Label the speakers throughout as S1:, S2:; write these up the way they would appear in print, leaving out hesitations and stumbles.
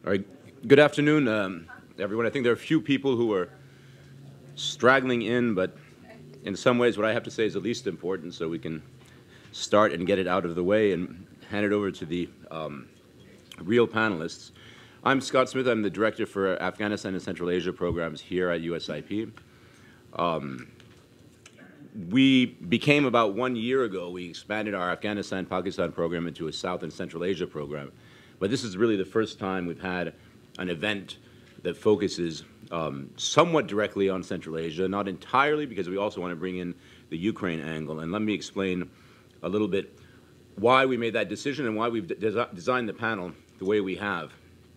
S1: All right. Good afternoon, everyone. I think there are a few people who are straggling in, but in some ways what I have to say is the least important, so we can start and get it out of the way and hand it over to the real panelists. I'm Scott Smith. I'm the director for Afghanistan and Central Asia programs here at USIP. We became, about 1 year ago, we expanded our Afghanistan-Pakistan program into a South and Central Asia program. But this is really the first time we've had an event that focuses somewhat directly on Central Asia, not entirely, because we also want to bring in the Ukraine angle. And let me explain a little bit why we made that decision and why we've designed the panel the way we have.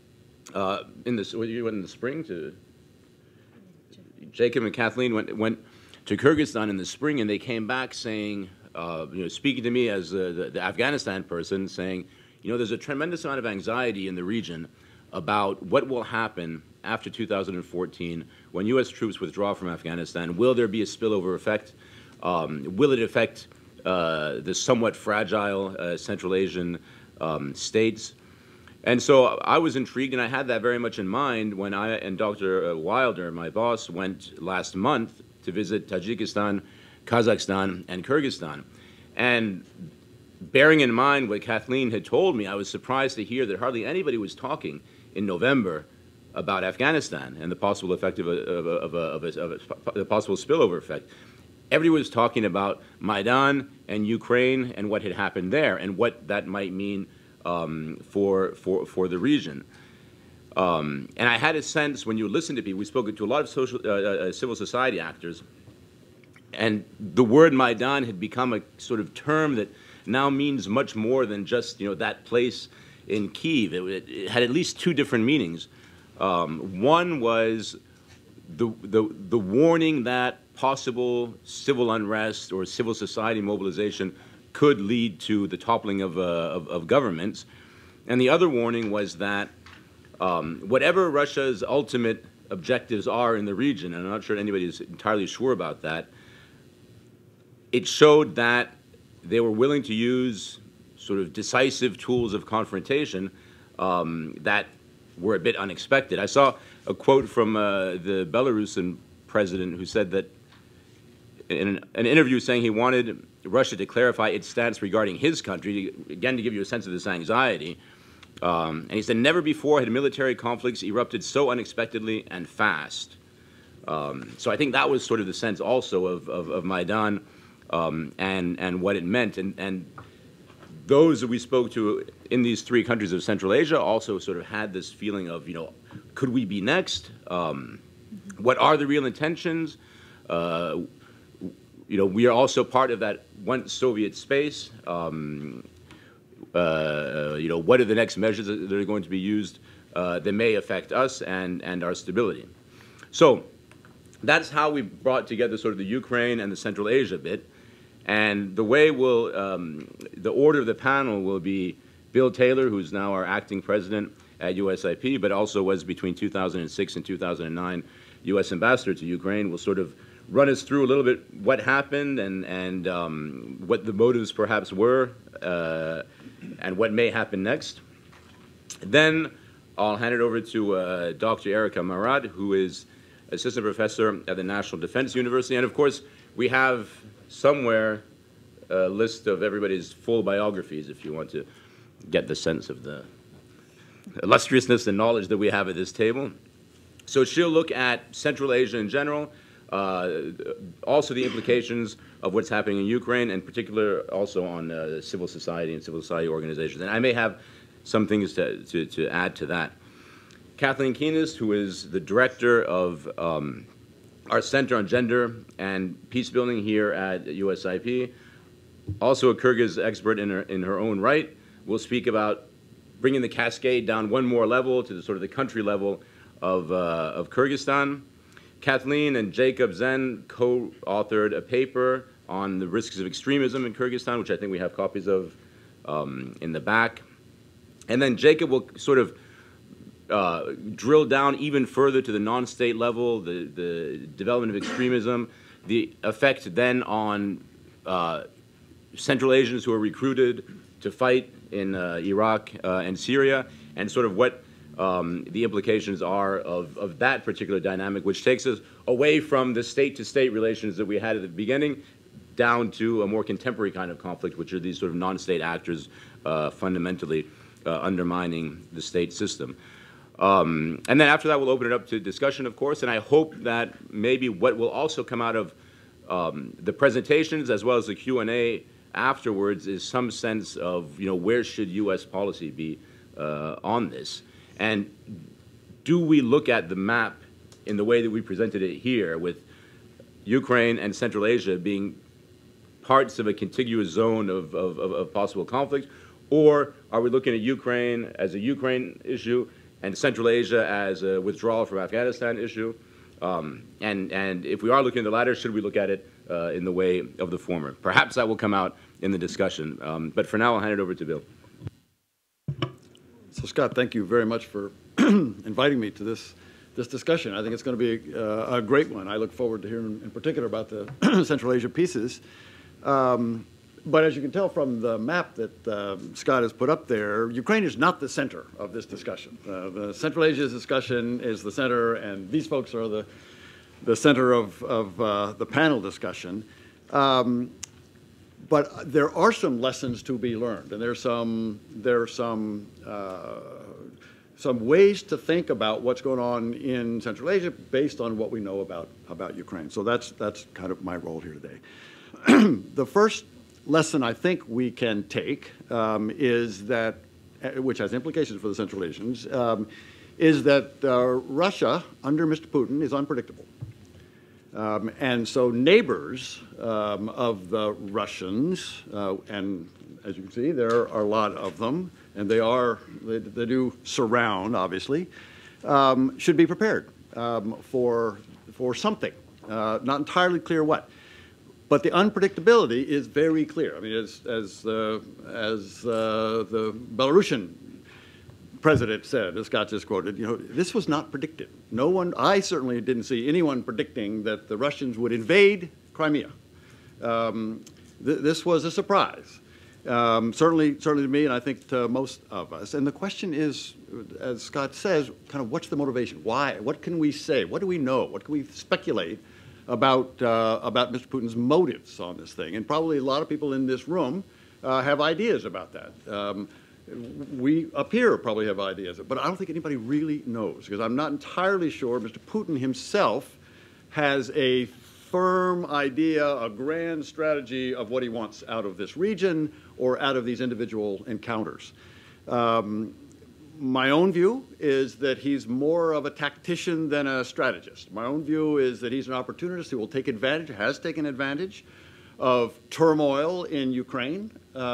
S1: You went in the spring to Jacob and Kathleen went to Kyrgyzstan in the spring, and they came back saying, speaking to me as the Afghanistan person, saying, there's a tremendous amount of anxiety in the region about what will happen after 2014 when U.S. troops withdraw from Afghanistan. Will there be a spillover effect? Will it affect the somewhat fragile Central Asian states? And so I was intrigued, and I had that very much in mind when I and Dr. Wilder, my boss, went last month to visit Tajikistan, Kazakhstan, and Kyrgyzstan. And bearing in mind what Kathleen had told me, I was surprised to hear that hardly anybody was talking in November about Afghanistan and the possible effect of the possible spillover effect. Everybody was talking about Maidan and Ukraine and what had happened there and what that might mean for the region. And I had a sense when you listen to people, we spoke to a lot of civil society actors, and the word Maidan had become a sort of term that now means much more than just that place in Kyiv. It had at least two different meanings. One was the warning that possible civil unrest or civil society mobilization could lead to the toppling of governments, and the other warning was that whatever Russia's ultimate objectives are in the region, and I'm not sure anybody is entirely sure about that, it showed that they were willing to use sort of decisive tools of confrontation that were a bit unexpected. I saw a quote from the Belarusian president who said that in an interview saying he wanted Russia to clarify its stance regarding his country, again to give you a sense of this anxiety. And he said, never before had military conflicts erupted so unexpectedly and fast. So I think that was sort of the sense also of Maidan and what it meant. And those that we spoke to in these three countries of Central Asia also sort of had this feeling of, could we be next? What are the real intentions? We are also part of that once Soviet space. What are the next measures that are going to be used that may affect us and our stability? So that's how we brought together sort of the Ukraine and the Central Asia bit. And the way the order of the panel will be Bill Taylor, who's now our acting president at USIP, but also was between 2006 and 2009 U.S. ambassador to Ukraine, will sort of run us through a little bit what happened and what the motives perhaps were and what may happen next. Then I'll hand it over to Dr. Erika Marat, who is assistant professor at the National Defense University. And of course, we have somewhere a list of everybody's full biographies if you want to get the sense of the illustriousness and knowledge that we have at this table. So she'll look at Central Asia in general, also the implications of what's happening in Ukraine, and in particular also on civil society and civil society organizations. And I may have some things to add to that. Kathleen Kuehnast, who is the director of our Center on Gender and Peacebuilding here at USIP, also a Kyrgyz expert in her own right, will speak about bringing the cascade down one more level to the sort of the country level of Kyrgyzstan. Kathleen and Jacob Zen co-authored a paper on the risks of extremism in Kyrgyzstan, which I think we have copies of in the back. And then Jacob will sort of drill down even further to the non-state level, the development of extremism, the effect then on Central Asians who are recruited to fight in Iraq and Syria, and sort of what the implications are of that particular dynamic, which takes us away from the state-to-state relations that we had at the beginning down to a more contemporary kind of conflict, which are these sort of non-state actors fundamentally undermining the state system. And then after that, we'll open it up to discussion, of course, and I hope that maybe what will also come out of the presentations as well as the Q&A afterwards is some sense of, where should U.S. policy be on this? And do we look at the map in the way that we presented it here, with Ukraine and Central Asia being parts of a contiguous zone of possible conflict, or are we looking at Ukraine as a Ukraine issue and Central Asia as a withdrawal from Afghanistan issue? And if we are looking at the latter, should we look at it in the way of the former? Perhaps that will come out in the discussion. But for now, I'll hand it over to Bill.
S2: So, Scott, thank you very much for inviting me to this discussion. I think it's going to be a great one. I look forward to hearing in particular about the Central Asia pieces. But as you can tell from the map that Scott has put up there, Ukraine is not the center of this discussion. The Central Asia discussion is the center, and these folks are the center of the panel discussion. But there are some lessons to be learned, and there are some ways to think about what's going on in Central Asia based on what we know about Ukraine. So that's kind of my role here today. The first lesson I think we can take is that, which has implications for the Central Asians, is that Russia under Mr. Putin is unpredictable. And so neighbors of the Russians, and as you can see, there are a lot of them, and they do surround, obviously, should be prepared for something. Not entirely clear what. But the unpredictability is very clear. I mean, as the Belarusian president said, as Scott just quoted, this was not predicted. No one, I certainly didn't see anyone predicting that the Russians would invade Crimea. This was a surprise, certainly to me, and I think to most of us. And the question is, as Scott says, kind of what's the motivation? Why? What can we say? What do we know? What can we speculate about Mr. Putin's motives on this thing? And probably a lot of people in this room have ideas about that. We up here probably have ideas, but I don't think anybody really knows, because I'm not entirely sure Mr. Putin himself has a firm idea, a grand strategy of what he wants out of this region or out of these individual encounters. My own view is that he's more of a tactician than a strategist. My own view is that he's an opportunist who will take advantage, has taken advantage of turmoil in Ukraine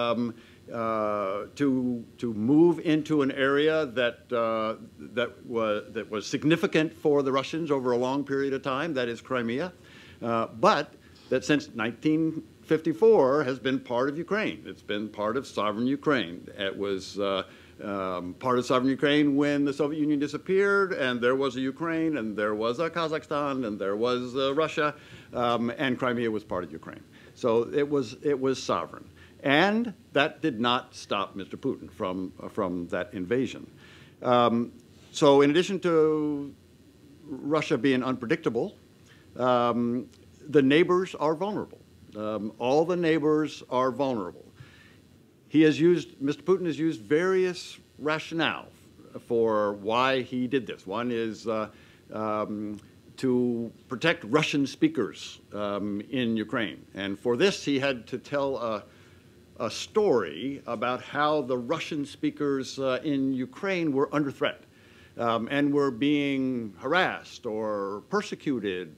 S2: to move into an area that was significant for the Russians over a long period of time, that is Crimea, but that since 1954 has been part of Ukraine. It's been part of sovereign Ukraine. It was part of sovereign Ukraine when the Soviet Union disappeared, and there was a Ukraine, and there was a Kazakhstan, and there was Russia, and Crimea was part of Ukraine. So it was sovereign. And that did not stop Mr. Putin from that invasion. So in addition to Russia being unpredictable, the neighbors are vulnerable. All the neighbors are vulnerable. Mr. Putin has used various rationale for why he did this. One is to protect Russian speakers in Ukraine. And for this, he had to tell a story about how the Russian speakers in Ukraine were under threat and were being harassed or persecuted.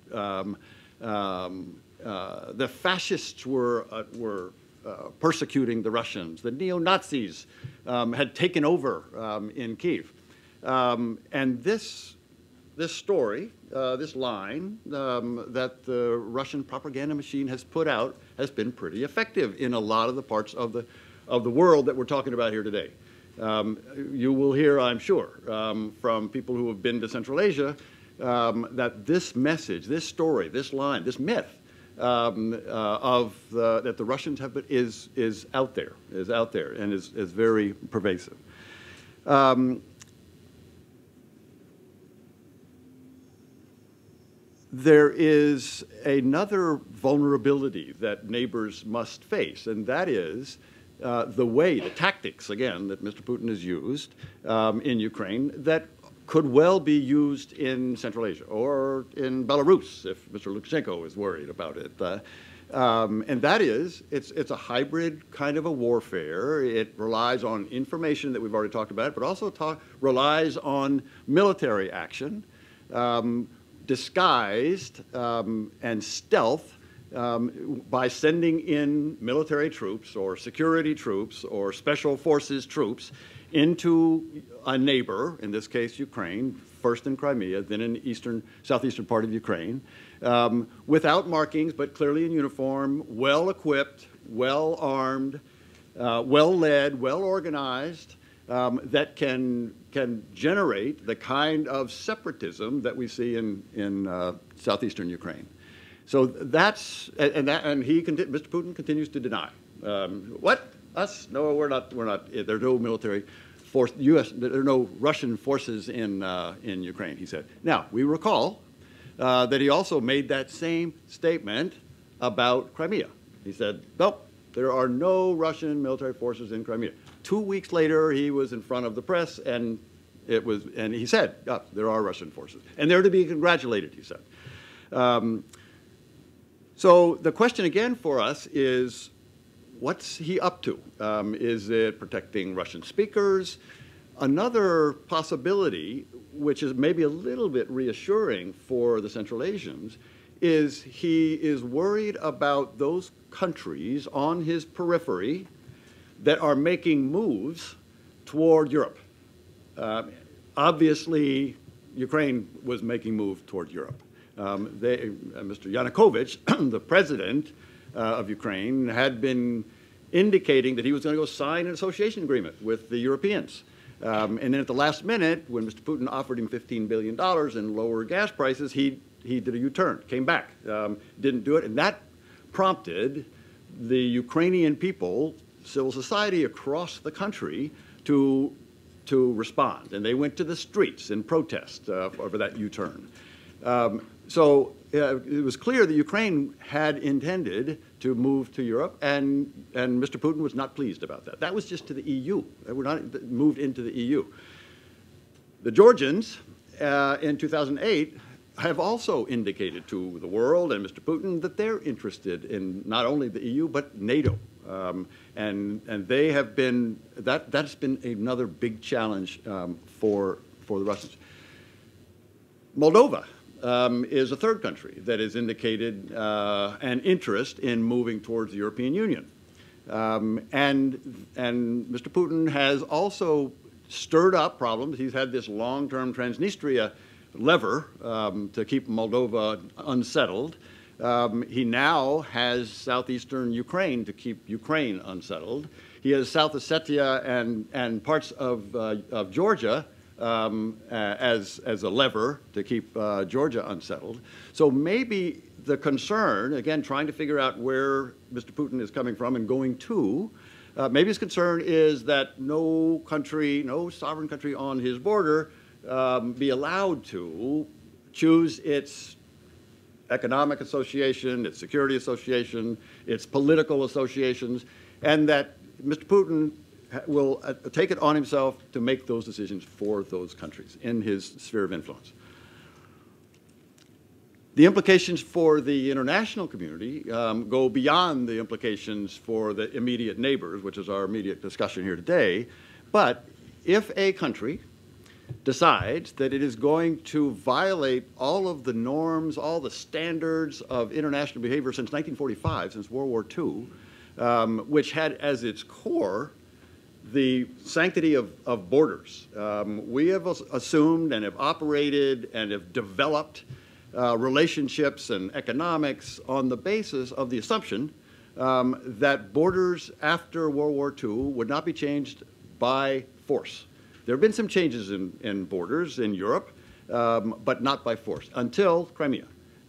S2: The fascists were persecuting the Russians. The neo-Nazis had taken over in Kyiv. And this story, this line that the Russian propaganda machine has put out has been pretty effective in a lot of the parts of the world that we're talking about here today. You will hear, I'm sure, from people who have been to Central Asia that this message, this story, this line, this myth that the Russians have is out there, and is very pervasive. there is another vulnerability that neighbors must face, and that is the tactics, again, that Mr. Putin has used in Ukraine that could well be used in Central Asia or in Belarus if Mr. Lukashenko is worried about it. And that is, it's a hybrid kind of a warfare. It relies on information that we've already talked about, but also relies on military action, disguised and stealth by sending in military troops or security troops or special forces troops into a neighbor, in this case Ukraine, first in Crimea, then in the southeastern part of Ukraine, without markings, but clearly in uniform, well-equipped, well-armed, well-led, well-organized, that can generate the kind of separatism that we see in southeastern Ukraine. So that's, and Mr. Putin continues to deny. What? Us? No, we're not. There are no military force. There are no Russian forces in Ukraine, he said. Now, we recall that he also made that same statement about Crimea. He said, nope, there are no Russian military forces in Crimea. 2 weeks later, he was in front of the press, and he said, yeah, there are Russian forces, and they're to be congratulated, he said. So the question again for us is, what's he up to? Is it protecting Russian speakers? Another possibility, which is maybe a little bit reassuring for the Central Asians, is he is worried about those countries on his periphery that are making moves toward Europe. Obviously, Ukraine was making moves toward Europe. Mr. Yanukovych, the president of Ukraine, had been indicating that he was going to go sign an association agreement with the Europeans. And then at the last minute, when Mr. Putin offered him $15 billion in lower gas prices, he did a U-turn, came back, didn't do it, and that prompted the Ukrainian people, civil society across the country, to respond. And they went to the streets in protest over that U-turn. So it was clear that Ukraine had intended to move to Europe, and Mr. Putin was not pleased about that. That was just to the EU. They were not moved into the EU. The Georgians, in 2008, have also indicated to the world and Mr. Putin that they're interested in not only the EU, but NATO. And they have been, that's been another big challenge for the Russians. Moldova is a third country that has indicated an interest in moving towards the European Union. And Mr. Putin has also stirred up problems. He's had this long-term Transnistria lever to keep Moldova unsettled. He now has southeastern Ukraine to keep Ukraine unsettled. He has South Ossetia and parts of Georgia as a lever to keep Georgia unsettled. So maybe the concern, again, trying to figure out where Mr. Putin is coming from and going to, maybe his concern is that no country, no sovereign country on his border be allowed to choose its economic association, its security association, its political associations, and that Mr. Putin will take it on himself to make those decisions for those countries in his sphere of influence. The implications for the international community go beyond the implications for the immediate neighbors, which is our immediate discussion here today. But if a country decides that it is going to violate all of the norms, all the standards of international behavior since 1945, since World War II, which had as its core the sanctity of borders. We have assumed and have operated and have developed relationships and economics on the basis of the assumption that borders after World War II would not be changed by force. There have been some changes in borders in Europe, but not by force, until Crimea.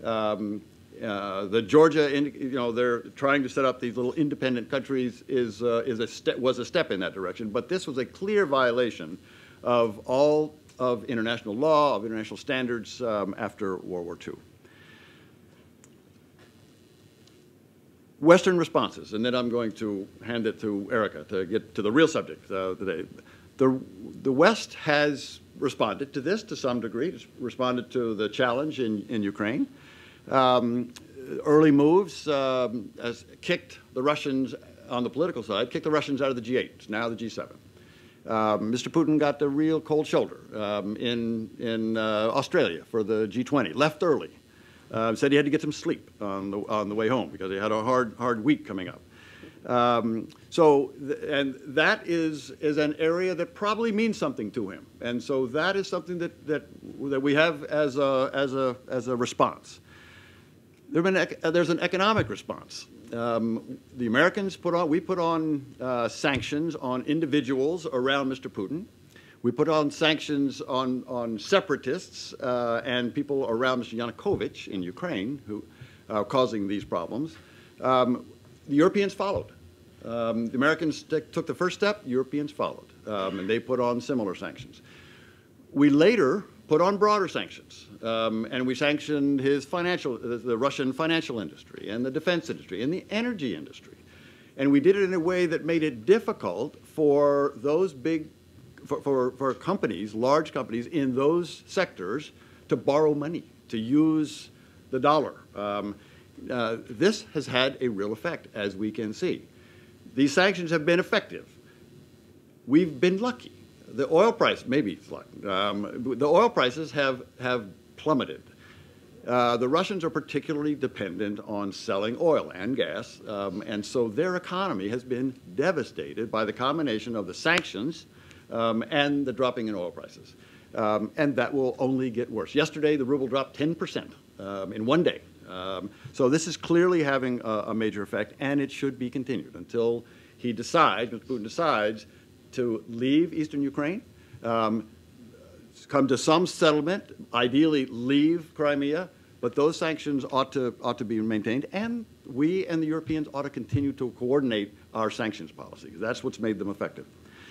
S2: The Georgia, they're trying to set up these little independent countries was a step in that direction, but this was a clear violation of all of international law, of international standards after World War II. Western responses, and then I'm going to hand it to Erica to get to the real subject today. The West has responded to this to some degree. It's responded to the challenge in Ukraine. Early moves has kicked the Russians on the political side, kicked the Russians out of the G8. It's now the G7. Mr. Putin got the real cold shoulder in Australia for the G20. Left early. Said he had to get some sleep on the way home because he had a hard week coming up. And that is an area that probably means something to him. And so that is something that we have as a response. There's an economic response. The Americans put on sanctions on individuals around Mr. Putin. We put on sanctions on separatists and people around Mr. Yanukovych in Ukraine who are causing these problems. The Europeans followed. The Americans took the first step, Europeans followed, and they put on similar sanctions. We later put on broader sanctions, and we sanctioned the Russian financial industry and the defense industry and the energy industry. And we did it in a way that made it difficult for those for companies, large companies in those sectors to borrow money, to use the dollar. This has had a real effect, as we can see. These sanctions have been effective. We've been lucky. The oil price, maybe it's luck. The oil prices have plummeted. The Russians are particularly dependent on selling oil and gas, and so their economy has been devastated by the combination of the sanctions and the dropping in oil prices. And that will only get worse. Yesterday, the ruble dropped 10% in one day. So this is clearly having a major effect, and it should be continued until he decides, Mr. Putin decides, to leave eastern Ukraine, come to some settlement, ideally leave Crimea, but those sanctions ought to be maintained, and we and the Europeans ought to continue to coordinate our sanctions policy. That's what's made them effective.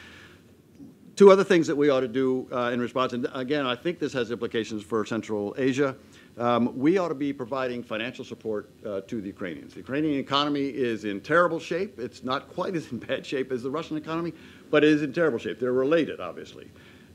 S2: Two other things that we ought to do in response, and again, I think this has implications for Central Asia. We ought to be providing financial support to the Ukrainians. The Ukrainian economy is in terrible shape. It's not quite as in bad shape as the Russian economy, but it is in terrible shape. They're related, obviously.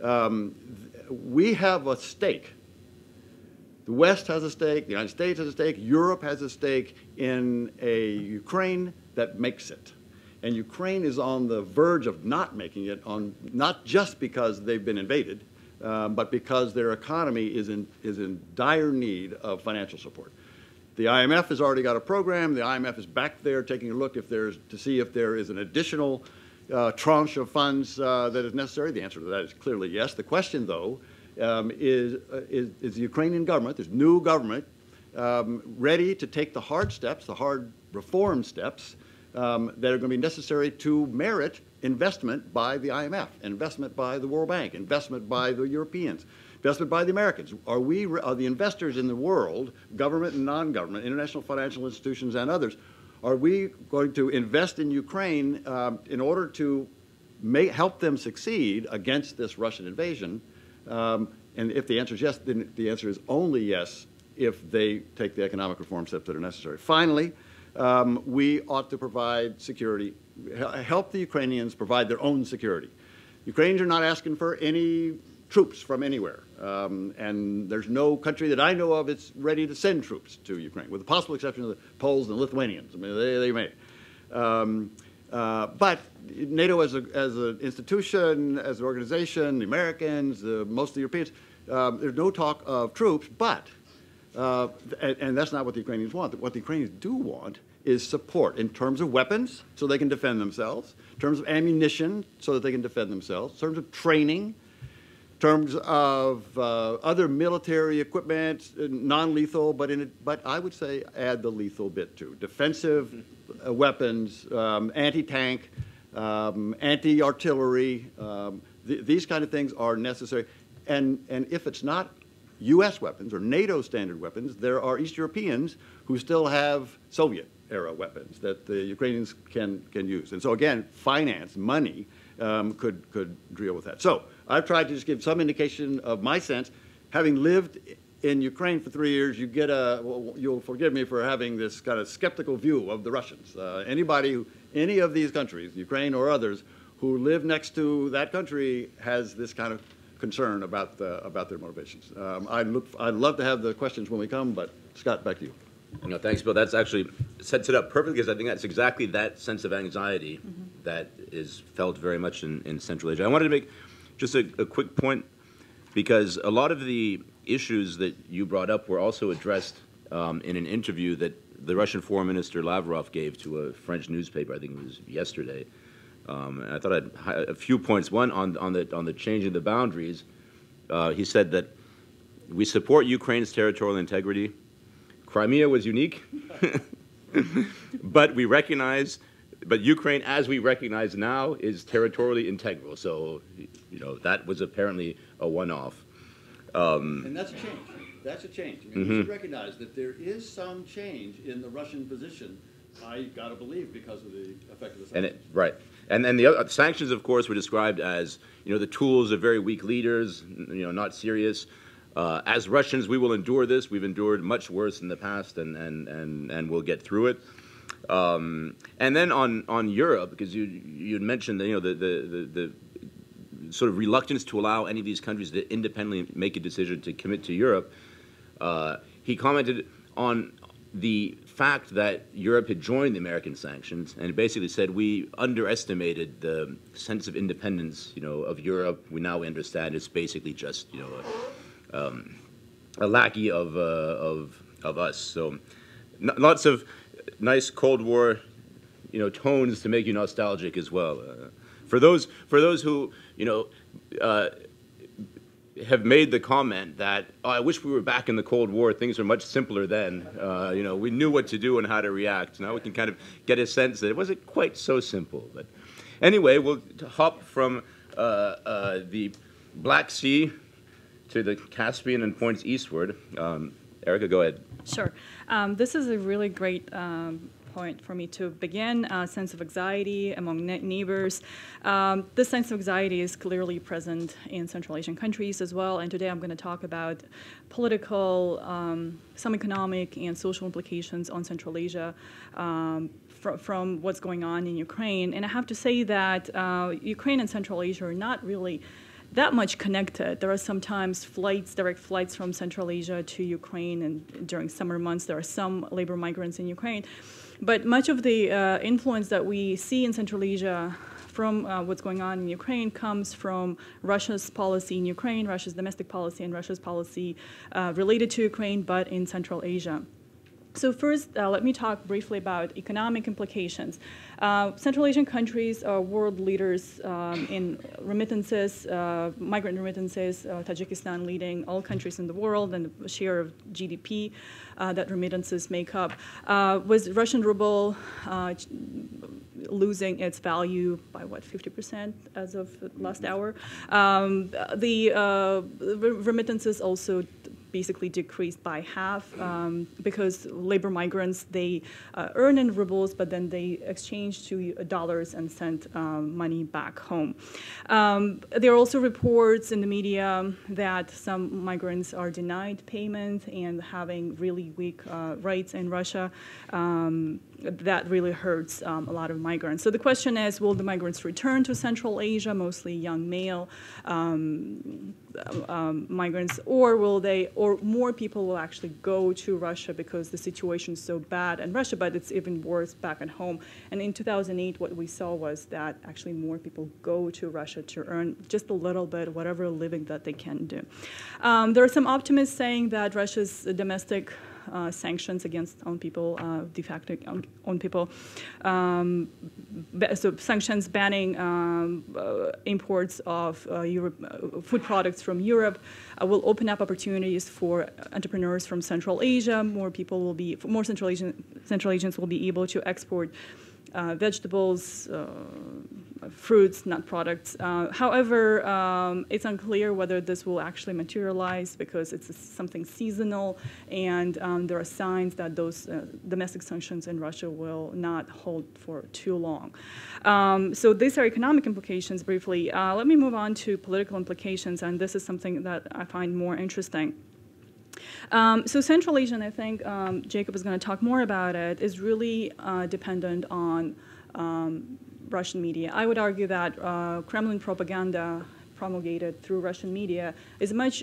S2: We have a stake. The West has a stake, the United States has a stake, Europe has a stake in a Ukraine that makes it. And Ukraine is on the verge of not making it, not just because they've been invaded, but because their economy is in dire need of financial support. The IMF has already got a program. The IMF is back there taking a look to see if there is an additional tranche of funds that is necessary. The answer to that is clearly yes. The question, though, is the Ukrainian government, this new government, ready to take the hard steps, the hard reform steps that are going to be necessary to merit investment by the IMF, investment by the World Bank, investment by the Europeans, investment by the Americans. Are the investors in the world, government and non-government, international financial institutions and others, are we going to invest in Ukraine in order to help them succeed against this Russian invasion? And if the answer is yes, then the answer is only yes if they take the economic reform steps that are necessary. Finally, we ought to provide security, help the Ukrainians provide their own security. Ukrainians are not asking for any troops from anywhere, and there's no country that I know of that's ready to send troops to Ukraine, with the possible exception of the Poles and the Lithuanians. I mean, they may. But NATO as an institution, as an organization, the Americans, most of the Europeans, there's no talk of troops, but, and that's not what the Ukrainians want. What the Ukrainians do want is support in terms of weapons so they can defend themselves, in terms of ammunition so that they can defend themselves, in terms of training, in terms of other military equipment, non-lethal, but I would say add the lethal bit too. Defensive weapons, anti-tank, anti-artillery, these kind of things are necessary. And if it's not U.S. weapons or NATO standard weapons, there are East Europeans who still have Soviet-era weapons that the Ukrainians can use. And so again, finance, money, could deal with that. So I've tried to just give some indication of my sense, having lived in Ukraine for 3 years, you get well, you'll forgive me for having this kind of skeptical view of the Russians. Any of these countries, Ukraine or others, who live next to that country has this kind of concern about their motivations. I'd love to have the questions when we come, but Scott, back to you.
S1: No, thanks, Bill. That's actually sets it up perfectly, because I think that's exactly that sense of anxiety that is felt very much in Central Asia. I wanted to make just a quick point, because a lot of the issues that you brought up were also addressed in an interview that the Russian Foreign Minister Lavrov gave to a French newspaper. I think it was yesterday. And I thought I'd a few points. One, on the changing the boundaries, he said that we support Ukraine's territorial integrity. Crimea was unique, but Ukraine, as we recognize now, is territorially integral. So, you know, that was apparently a one-off.
S2: And that's a change. That's a change. I mean, we should recognize that there is some change in the Russian position. I gotta believe because of the effect of the sanctions.
S1: Right. And then the sanctions, of course, were described as, you know, the tools of very weak leaders, you know, not serious. As Russians, we will endure this. We've endured much worse in the past, and we'll get through it. And then on Europe, because you had mentioned, you know, the sort of reluctance to allow any of these countries to independently make a decision to commit to Europe. He commented on the fact that Europe had joined the American sanctions, and basically said we underestimated the sense of independence, you know, of Europe. We now understand it's basically just, you know, a lackey of us. So lots of nice Cold War, you know, tones to make you nostalgic as well. For those who, you know, have made the comment that, oh, I wish we were back in the Cold War, things were much simpler then. You know, we knew what to do and how to react. Now we can kind of get a sense that it wasn't quite so simple. But anyway, we'll hop from the Black Sea to the Caspian and points eastward. Erica, go ahead.
S3: Sure. This is a really great point for me to begin. Sense of anxiety among neighbors. This sense of anxiety is clearly present in Central Asian countries as well. And today I'm going to talk about political, some economic and social implications on Central Asia from what's going on in Ukraine. And I have to say that Ukraine and Central Asia are not really that much connected. There are sometimes direct flights from Central Asia to Ukraine, and during summer months there are some labor migrants in Ukraine. But much of the influence that we see in Central Asia from what's going on in Ukraine comes from Russia's policy in Ukraine, Russia's domestic policy, and Russia's policy related to Ukraine, but in Central Asia. So first, let me talk briefly about economic implications. Central Asian countries are world leaders in remittances, migrant remittances, Tajikistan leading all countries in the world, and the share of GDP that remittances make up. With Russian ruble losing its value by, what, 50% as of last hour, the remittances also basically decreased by half because labor migrants, they earn in rubles, but then they exchange to dollars and send money back home. There are also reports in the media that some migrants are denied payment and having really weak rights in Russia. That really hurts a lot of migrants. So the question is, will the migrants return to Central Asia, mostly young male migrants, or more people will actually go to Russia because the situation is so bad in Russia, but it's even worse back at home. And in 2008, what we saw was that actually more people go to Russia to earn just a little bit, whatever living that they can do. There are some optimists saying that Russia's domestic sanctions against own people, de facto own people, so sanctions banning imports of food products from Europe will open up opportunities for entrepreneurs from Central Asia. More Central Asians will be able to export vegetables, fruits, nut products. However, it's unclear whether this will actually materialize because it's something seasonal, and there are signs that those domestic sanctions in Russia will not hold for too long. So these are economic implications briefly. Let me move on to political implications, and this is something that I find more interesting. So Central Asia, and I think Jacob is going to talk more about it, is really dependent on Russian media. I would argue that Kremlin propaganda promulgated through Russian media is a much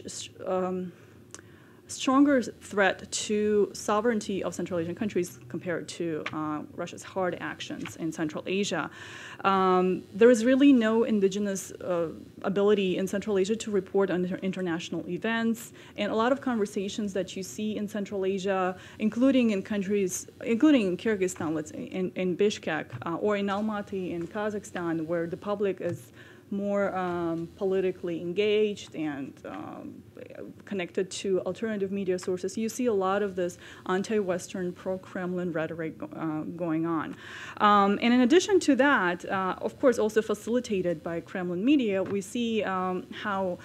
S3: stronger threat to sovereignty of Central Asian countries compared to Russia's hard actions in Central Asia. There is really no indigenous ability in Central Asia to report on international events, and a lot of conversations that you see in Central Asia, including in countries, including in Kyrgyzstan, let's say, in Bishkek, or in Almaty in Kazakhstan, where the public is more politically engaged and connected to alternative media sources, you see a lot of this anti-Western, pro-Kremlin rhetoric going on. And in addition to that, of course, also facilitated by Kremlin media, we see how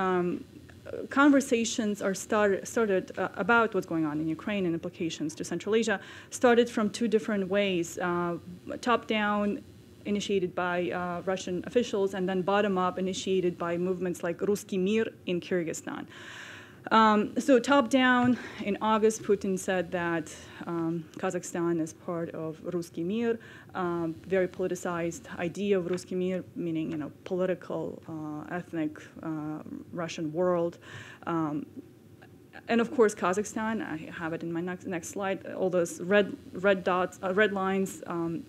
S3: conversations are started about what's going on in Ukraine and implications to Central Asia, started from two different ways, top-down, initiated by Russian officials, and then bottom-up, initiated by movements like Ruski Mir in Kyrgyzstan. So top-down, in August, Putin said that Kazakhstan is part of Ruski Mir, very politicized idea of Ruski Mir, meaning political, ethnic Russian world. And of course, Kazakhstan, I have it in my next slide, all those red dots, red lines,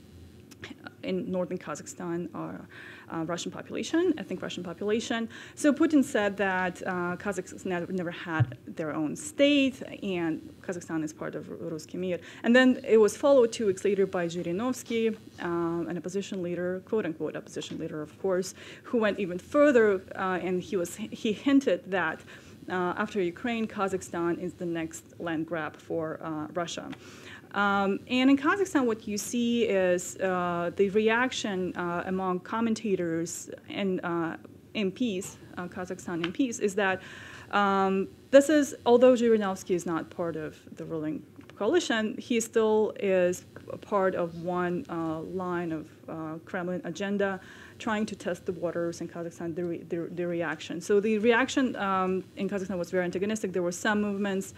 S3: in northern Kazakhstan are Russian population, ethnic Russian population. So Putin said that Kazakhstan never had their own state, and Kazakhstan is part of Ruski Mir. And then it was followed 2 weeks later by Zhirinovsky, an opposition leader, quote-unquote opposition leader, of course, who went even further, and he hinted that after Ukraine, Kazakhstan is the next land grab for Russia. And in Kazakhstan, what you see is the reaction among commentators and MPs, Kazakhstan MPs, is that this is, although Zhirinovsky is not part of the ruling coalition, he still is a part of one line of Kremlin agenda, trying to test the waters in Kazakhstan, the reaction. So the reaction in Kazakhstan was very antagonistic. There were some movements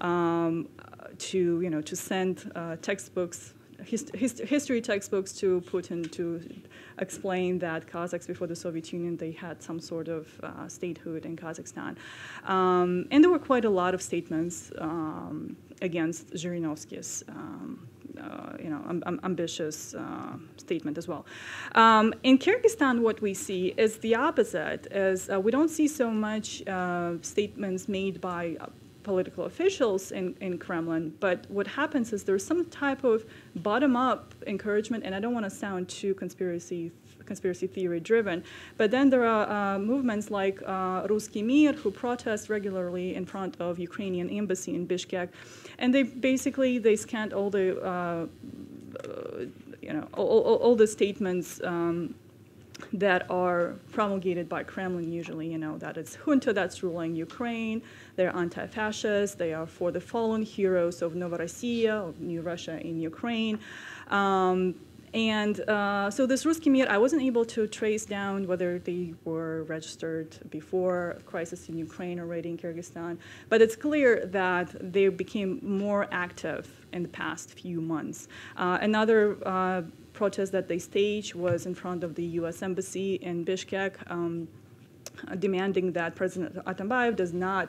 S3: to send textbooks, history textbooks to Putin to explain that Kazakhs before the Soviet Union, they had some sort of statehood in Kazakhstan. And there were quite a lot of statements against Zhirinovsky's ambitious statement as well. In Kyrgyzstan, what we see is the opposite. We don't see so much statements made by political officials in Kremlin, but what happens is there's some type of bottom-up encouragement, and I don't want to sound too conspiracy theory driven, but then there are movements like Ruski Mir, who protest regularly in front of Ukrainian embassy in Bishkek, and they scanned all the all the statements that are promulgated by Kremlin usually, that it's junta that's ruling Ukraine, they're anti-fascist, they are for the fallen heroes of Novorossiya, of New Russia in Ukraine. So this Ruski Mir, I wasn't able to trace down whether they were registered before crisis in Ukraine already in Kyrgyzstan, but it's clear that they became more active in the past few months. Another protest that they staged was in front of the U.S. Embassy in Bishkek, demanding that President Atambayev does not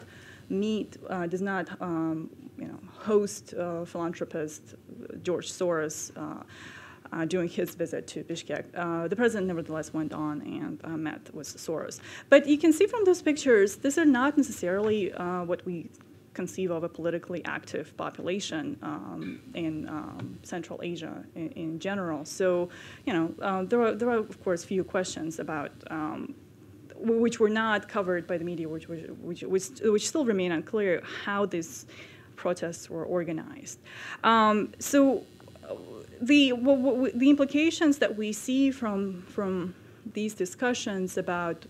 S3: host philanthropist George Soros during his visit to Bishkek. The president nevertheless went on and met with Soros. But you can see from those pictures, these are not necessarily what we conceive of a politically active population in Central Asia in general. So, there are of course few questions about which were not covered by the media, which still remain unclear how these protests were organized. So, the implications that we see from these discussions about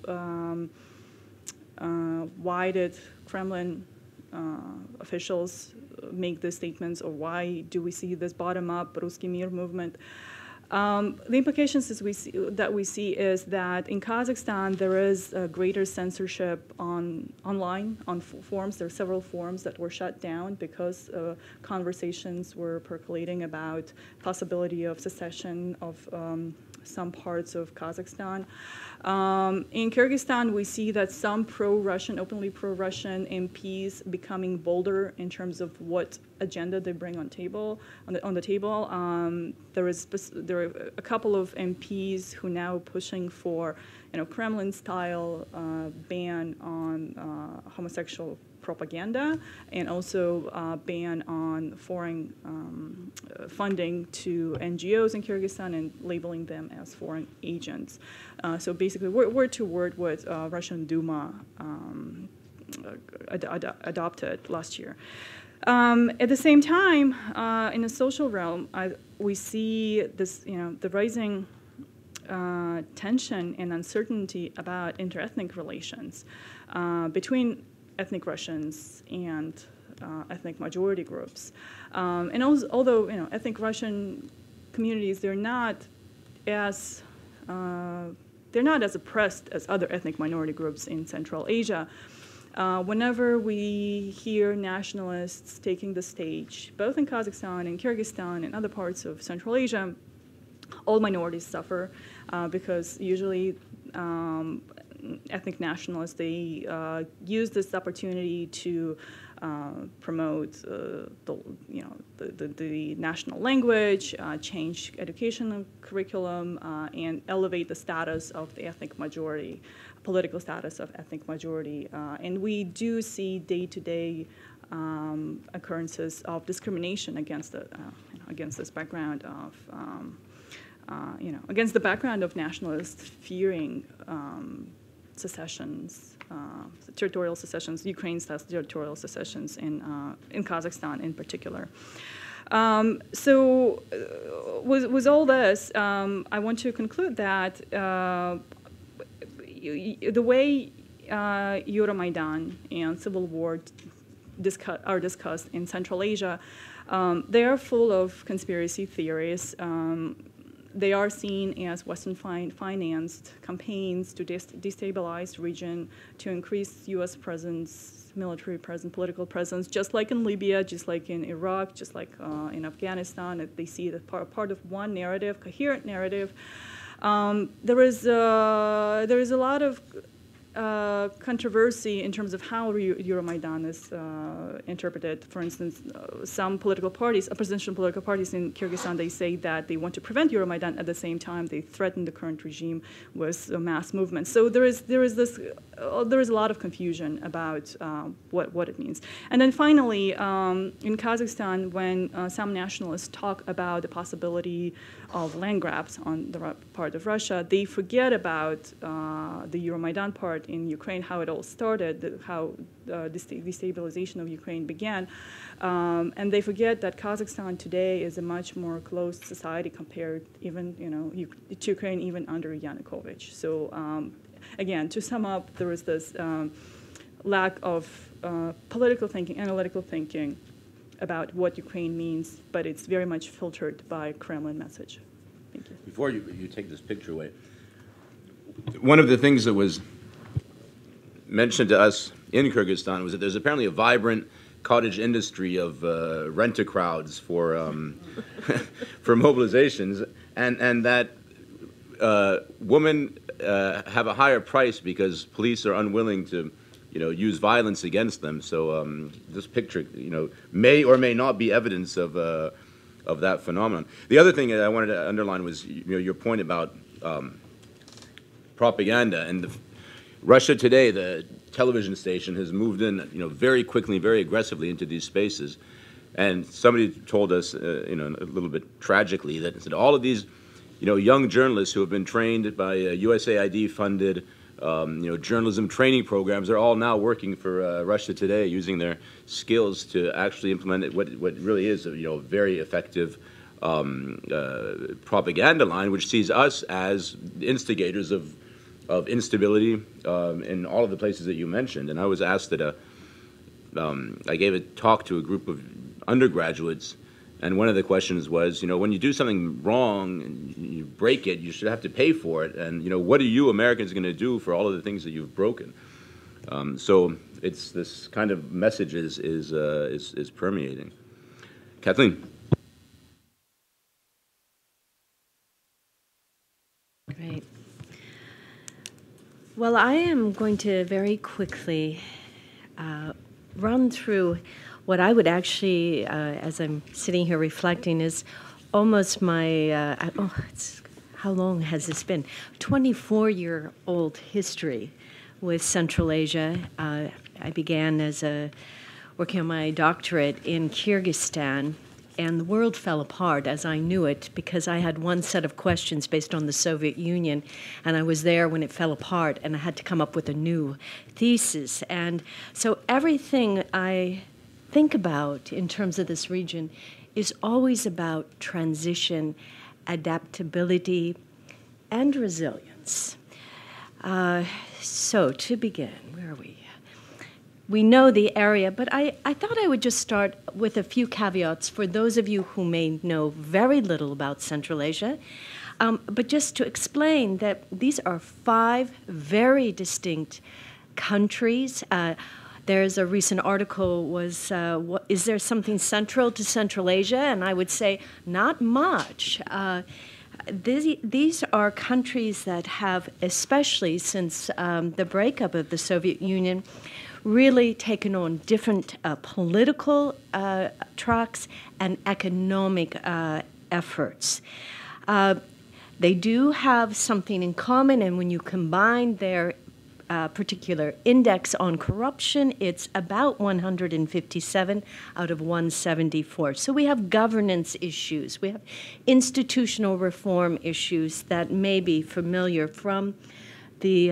S3: why did Kremlin officials make these statements, or why do we see this bottom-up Ruski Mir movement? The implications that we see is that in Kazakhstan there is a greater censorship online on forums. There are several forums that were shut down because conversations were percolating about possibility of secession of some parts of Kazakhstan. In Kyrgyzstan, we see that some pro-Russian, openly pro-Russian MPs becoming bolder in terms of what agenda they bring on the table. There are a couple of MPs who now pushing for, Kremlin-style ban on homosexual propaganda, and also ban on foreign funding to NGOs in Kyrgyzstan and labeling them as foreign agents. So basically, word to word what Russian Duma adopted last year. At the same time, in the social realm, we see this, the rising tension and uncertainty about interethnic relations between ethnic Russians and ethnic majority groups. And also, although ethnic Russian communities, they're not as oppressed as other ethnic minority groups in Central Asia. Whenever we hear nationalists taking the stage, both in Kazakhstan and Kyrgyzstan and other parts of Central Asia, all minorities suffer because usually ethnic nationalists, they use this opportunity to promote the national language, change educational curriculum, and elevate the status of the ethnic majority, political status of ethnic majority. And we do see day-to-day occurrences of discrimination against against this background of against the background of nationalists fearing secessions, territorial secessions, Ukraine-style territorial secessions in Kazakhstan in particular. So with all this, I want to conclude that the way Euromaidan and civil war are discussed in Central Asia, they are full of conspiracy theories. They are seen as Western-financed campaigns to destabilize the region, to increase U.S. presence, military presence, political presence, just like in Libya, just like in Iraq, just like in Afghanistan. They see it as part of one narrative, coherent narrative. There is a lot of controversy in terms of how Euromaidan is interpreted. For instance, some political parties, opposition political parties in Kyrgyzstan, they say that they want to prevent Euromaidan. At the same time, they threaten the current regime with a mass movement. So there is a lot of confusion about what it means. And then finally, in Kazakhstan, when some nationalists talk about the possibility of land grabs on the part of Russia, they forget about the Euromaidan part in Ukraine, how it all started, how the destabilization of Ukraine began. And they forget that Kazakhstan today is a much more closed society compared even, to Ukraine even under Yanukovych. So again, to sum up, there is this lack of political thinking, analytical thinking about what Ukraine means, but it's very much filtered by Kremlin message. Thank you.
S1: Before you take this picture away, one of the things that was mentioned to us in Kyrgyzstan was that there's apparently a vibrant cottage industry of rent-a-crowds for for mobilizations, and that women have a higher price because police are unwilling to use violence against them. So this picture, may or may not be evidence of that phenomenon. The other thing that I wanted to underline was your point about propaganda. And Russia Today, the television station, has moved in, very quickly, very aggressively into these spaces. And somebody told us, a little bit tragically, that all of these, young journalists who have been trained by USAID-funded, journalism training programs are all now working for Russia Today, using their skills to actually implement what really is a very effective propaganda line, which sees us as instigators of instability in all of the places that you mentioned. And I was asked that I gave a talk to a group of undergraduates And one of the questions was, when you do something wrong and you break it, you should have to pay for it. And, what are you Americans going to do for all of the things that you've broken? So it's this kind of message is permeating. Kathleen.
S4: Great. Well, I am going to very quickly run through what I would actually, as I'm sitting here reflecting, is almost my, how long has this been? 24-year-old history with Central Asia. I began as working on my doctorate in Kyrgyzstan, and the world fell apart as I knew it because I had one set of questions based on the Soviet Union, and I was there when it fell apart, and I had to come up with a new thesis. And so everything I think about in terms of this region is always about transition, adaptability, and resilience. So to begin, where are we? We know the area, but I thought I would just start with a few caveats for those of you who may know very little about Central Asia, but just to explain that these are 5 very distinct countries. There's a recent article is there something central to Central Asia? And I would say not much. These are countries that have, especially since the breakup of the Soviet Union, really taken on different political tracks and economic efforts. They do have something in common, and when you combine their particular index on corruption, it's about 157 out of 174. So we have governance issues. We have institutional reform issues that may be familiar from the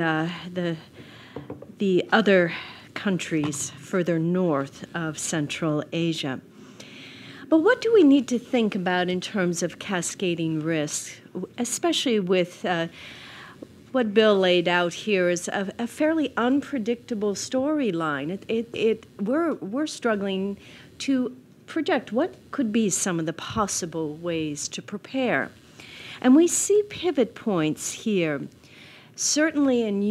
S4: other countries further north of Central Asia. But what do we need to think about in terms of cascading risks, especially with what Bill laid out here is a fairly unpredictable storyline. We're struggling to project what could be some of the possible ways to prepare. And we see pivot points here. Certainly in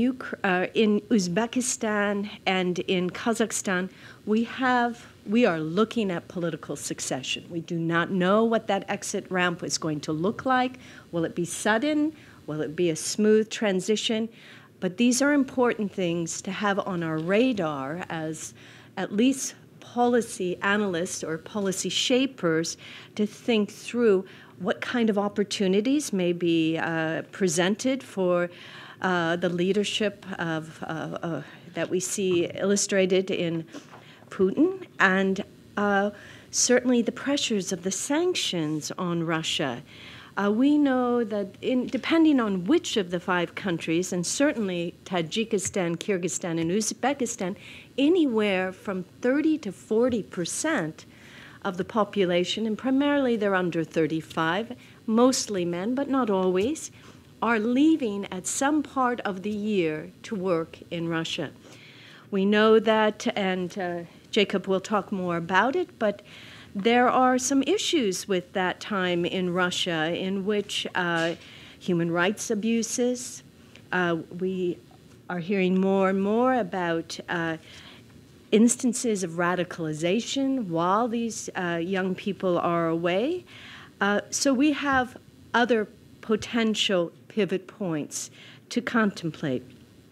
S4: Uzbekistan and in Kazakhstan, we are looking at political succession. We do not know what that exit ramp is going to look like. Will it be sudden? Will it be a smooth transition? But these are important things to have on our radar as at least policy analysts or policy shapers to think through what kind of opportunities may be presented for the leadership of that we see illustrated in Putin, and certainly the pressures of the sanctions on Russia. We know that depending on which of the 5 countries, and certainly Tajikistan, Kyrgyzstan, and Uzbekistan, anywhere from 30 to 40% of the population, and primarily they're under 35, mostly men, but not always, are leaving at some part of the year to work in Russia. We know that, and Jacob will talk more about it, but there are some issues with that time in Russia in which human rights abuses, we are hearing more and more about instances of radicalization while these young people are away. So we have other potential pivot points to contemplate.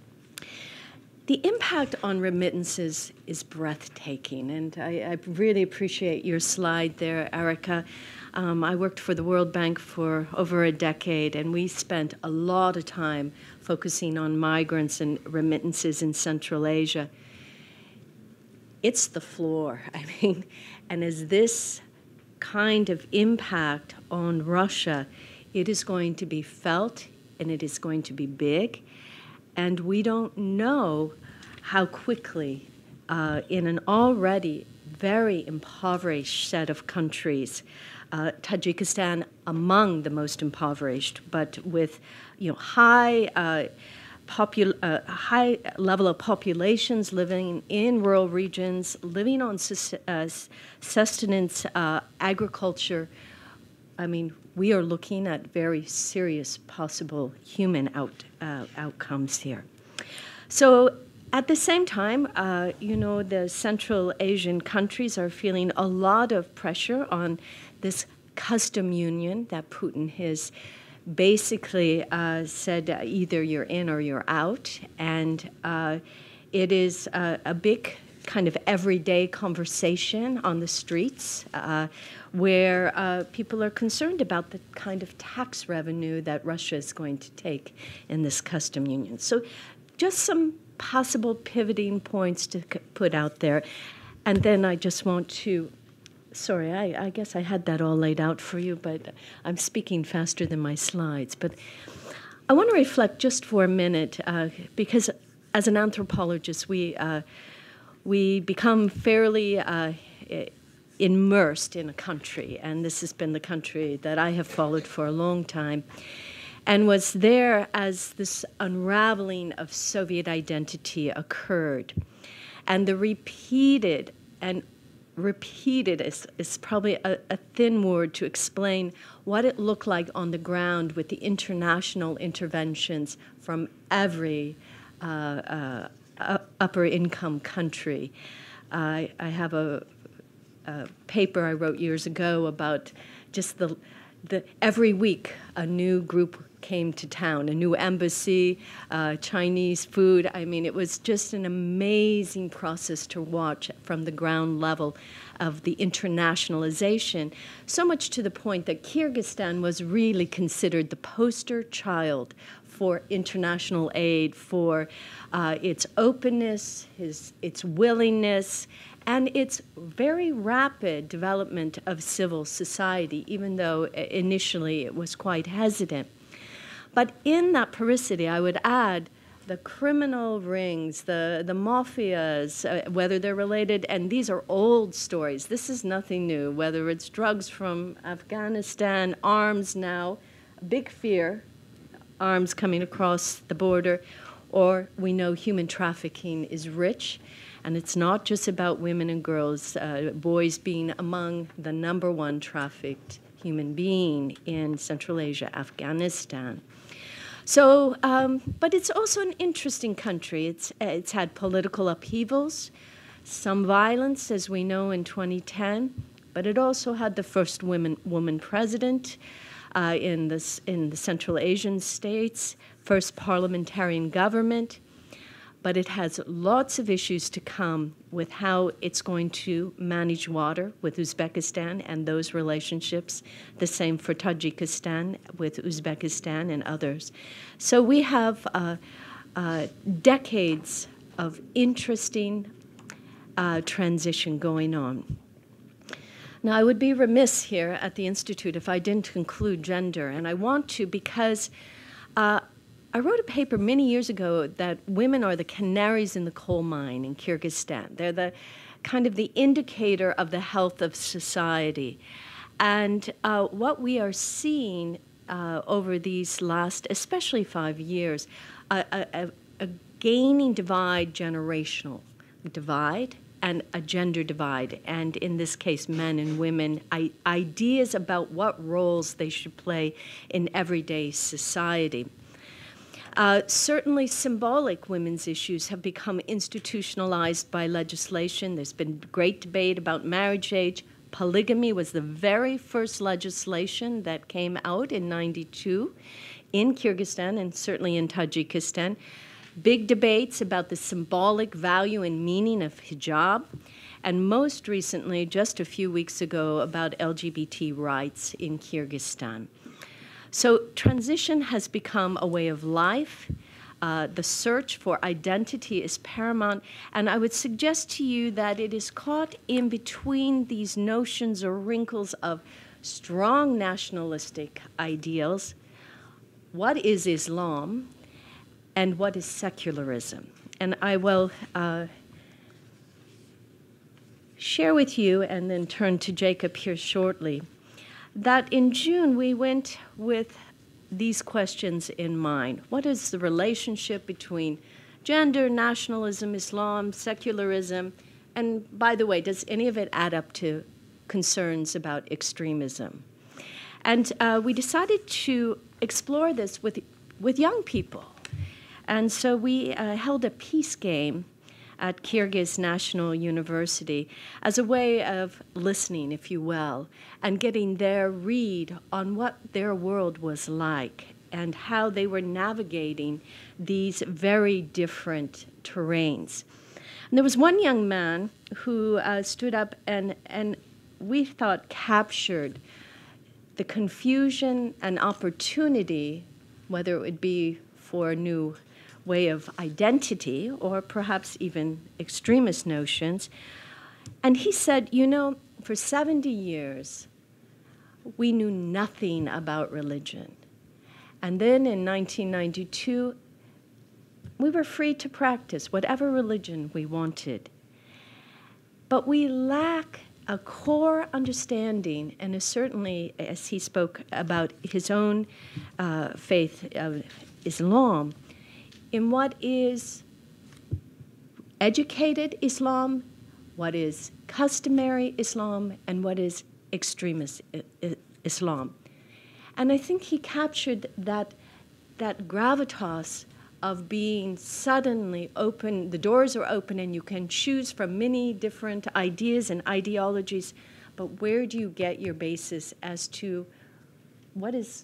S4: The impact on remittances is breathtaking, and I really appreciate your slide there, Erica. I worked for the World Bank for over a decade, and we spent a lot of time focusing on migrants and remittances in Central Asia. It's the floor, and as this kind of impact on Russia, it is going to be felt, and it is going to be big. And we don't know how quickly, in an already very impoverished set of countries, Tajikistan among the most impoverished, but with high high level of populations living in rural regions, living on sustenance agriculture. I mean, we are looking at very serious possible human outcomes here. So at the same time, the Central Asian countries are feeling a lot of pressure on this custom union that Putin has basically said either you're in or you're out. And it is a big kind of everyday conversation on the streets where people are concerned about the kind of tax revenue that Russia is going to take in this custom union. So just some possible pivoting points to put out there. And then I just want to, sorry, I guess I had that all laid out for you, but I'm speaking faster than my slides. But I want to reflect just for a minute, because as an anthropologist, we become fairly immersed in a country, and this has been the country that I have followed for a long time, and was there as this unraveling of Soviet identity occurred. And the repeated is probably a thin word to explain what it looked like on the ground with the international interventions from every upper income country. I have a paper I wrote years ago about just the every week a new group came to town, a new embassy, Chinese food. I mean, it was just an amazing process to watch from the ground level of the internationalization, so much to the point that Kyrgyzstan was really considered the poster child for international aid, for its openness, its willingness, and its very rapid development of civil society, even though initially it was quite hesitant. But in that porosity, I would add the criminal rings, the mafias, whether they're related, and these are old stories. This is nothing new, whether it's drugs from Afghanistan, arms now, big fear, arms coming across the border, or we know human trafficking is rich. And it's not just about women and girls, boys being among the #1 trafficked human being in Central Asia, Afghanistan. So, but it's also an interesting country. It's had political upheavals, some violence, as we know, in 2010, but it also had the first woman president in the Central Asian states, first parliamentarian government. But it has lots of issues to come with how it's going to manage water with Uzbekistan and those relationships, the same for Tajikistan with Uzbekistan and others. So we have decades of interesting transition going on. Now, I would be remiss here at the Institute if I didn't include gender, and I want to because I wrote a paper many years ago that women are the canaries in the coal mine in Kyrgyzstan. They're the kind of the indicator of the health of society. And what we are seeing over these last, especially 5 years, a gaining divide, generational divide, and a gender divide, and in this case, men and women, ideas about what roles they should play in everyday society. Certainly symbolic women's issues have become institutionalized by legislation. There's been great debate about marriage age. Polygamy was the very first legislation that came out in '92 in Kyrgyzstan and certainly in Tajikistan. Big debates about the symbolic value and meaning of hijab. And most recently, just a few weeks ago, about LGBT rights in Kyrgyzstan. So transition has become a way of life. The search for identity is paramount. And I would suggest to you that it is caught in between these notions or wrinkles of strong nationalistic ideals. What is Islam? And what is secularism? And I will share with you and then turn to Jacob here shortly that in June we went with these questions in mind. What is the relationship between gender, nationalism, Islam, secularism, and by the way, does any of it add up to concerns about extremism? And we decided to explore this with young people. And so we held a peace game at Kyrgyz National University as a way of listening, if you will, and getting their read on what their world was like and how they were navigating these very different terrains. And there was one young man who stood up and we thought captured the confusion and opportunity, whether it would be for a new way of identity or perhaps even extremist notions. And he said, you know, for 70 years, we knew nothing about religion. And then in 1992, we were free to practice whatever religion we wanted. But we lack a core understanding, and certainly as he spoke about his own faith of Islam, in what is educated Islam, what is customary Islam, and what is extremist Islam. And I think he captured that gravitas of being suddenly open, the doors are open and you can choose from many different ideas and ideologies, but where do you get your basis as to what is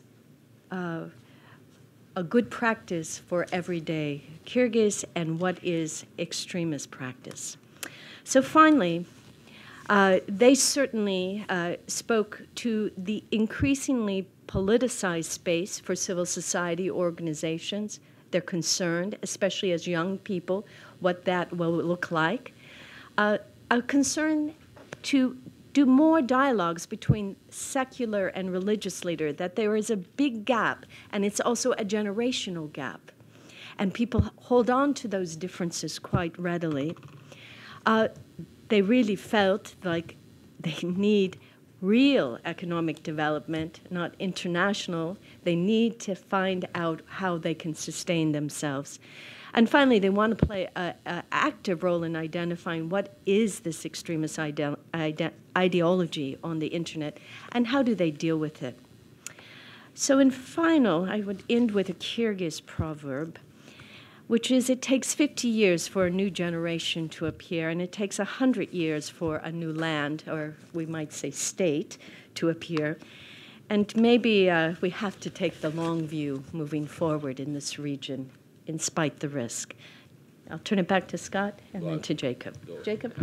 S4: a good practice for everyday Kyrgyz and what is extremist practice? So finally, they certainly spoke to the increasingly politicized space for civil society organizations. They're concerned, especially as young people, what that will look like. A concern to do more dialogues between secular and religious leaders, that there is a big gap, and it's also a generational gap. And people hold on to those differences quite readily. They really felt like they need real economic development, not international. They need to find out how they can sustain themselves. And finally, they want to play an active role in identifying what is this extremist ideology on the internet and how do they deal with it. So in final, I would end with a Kyrgyz proverb, which is, it takes 50 years for a new generation to appear, and it takes 100 years for a new land, or we might say state, to appear. And maybe we have to take the long view moving forward in this region, in spite the risk. I'll turn it back to Scott and then to Jacob. Jacob?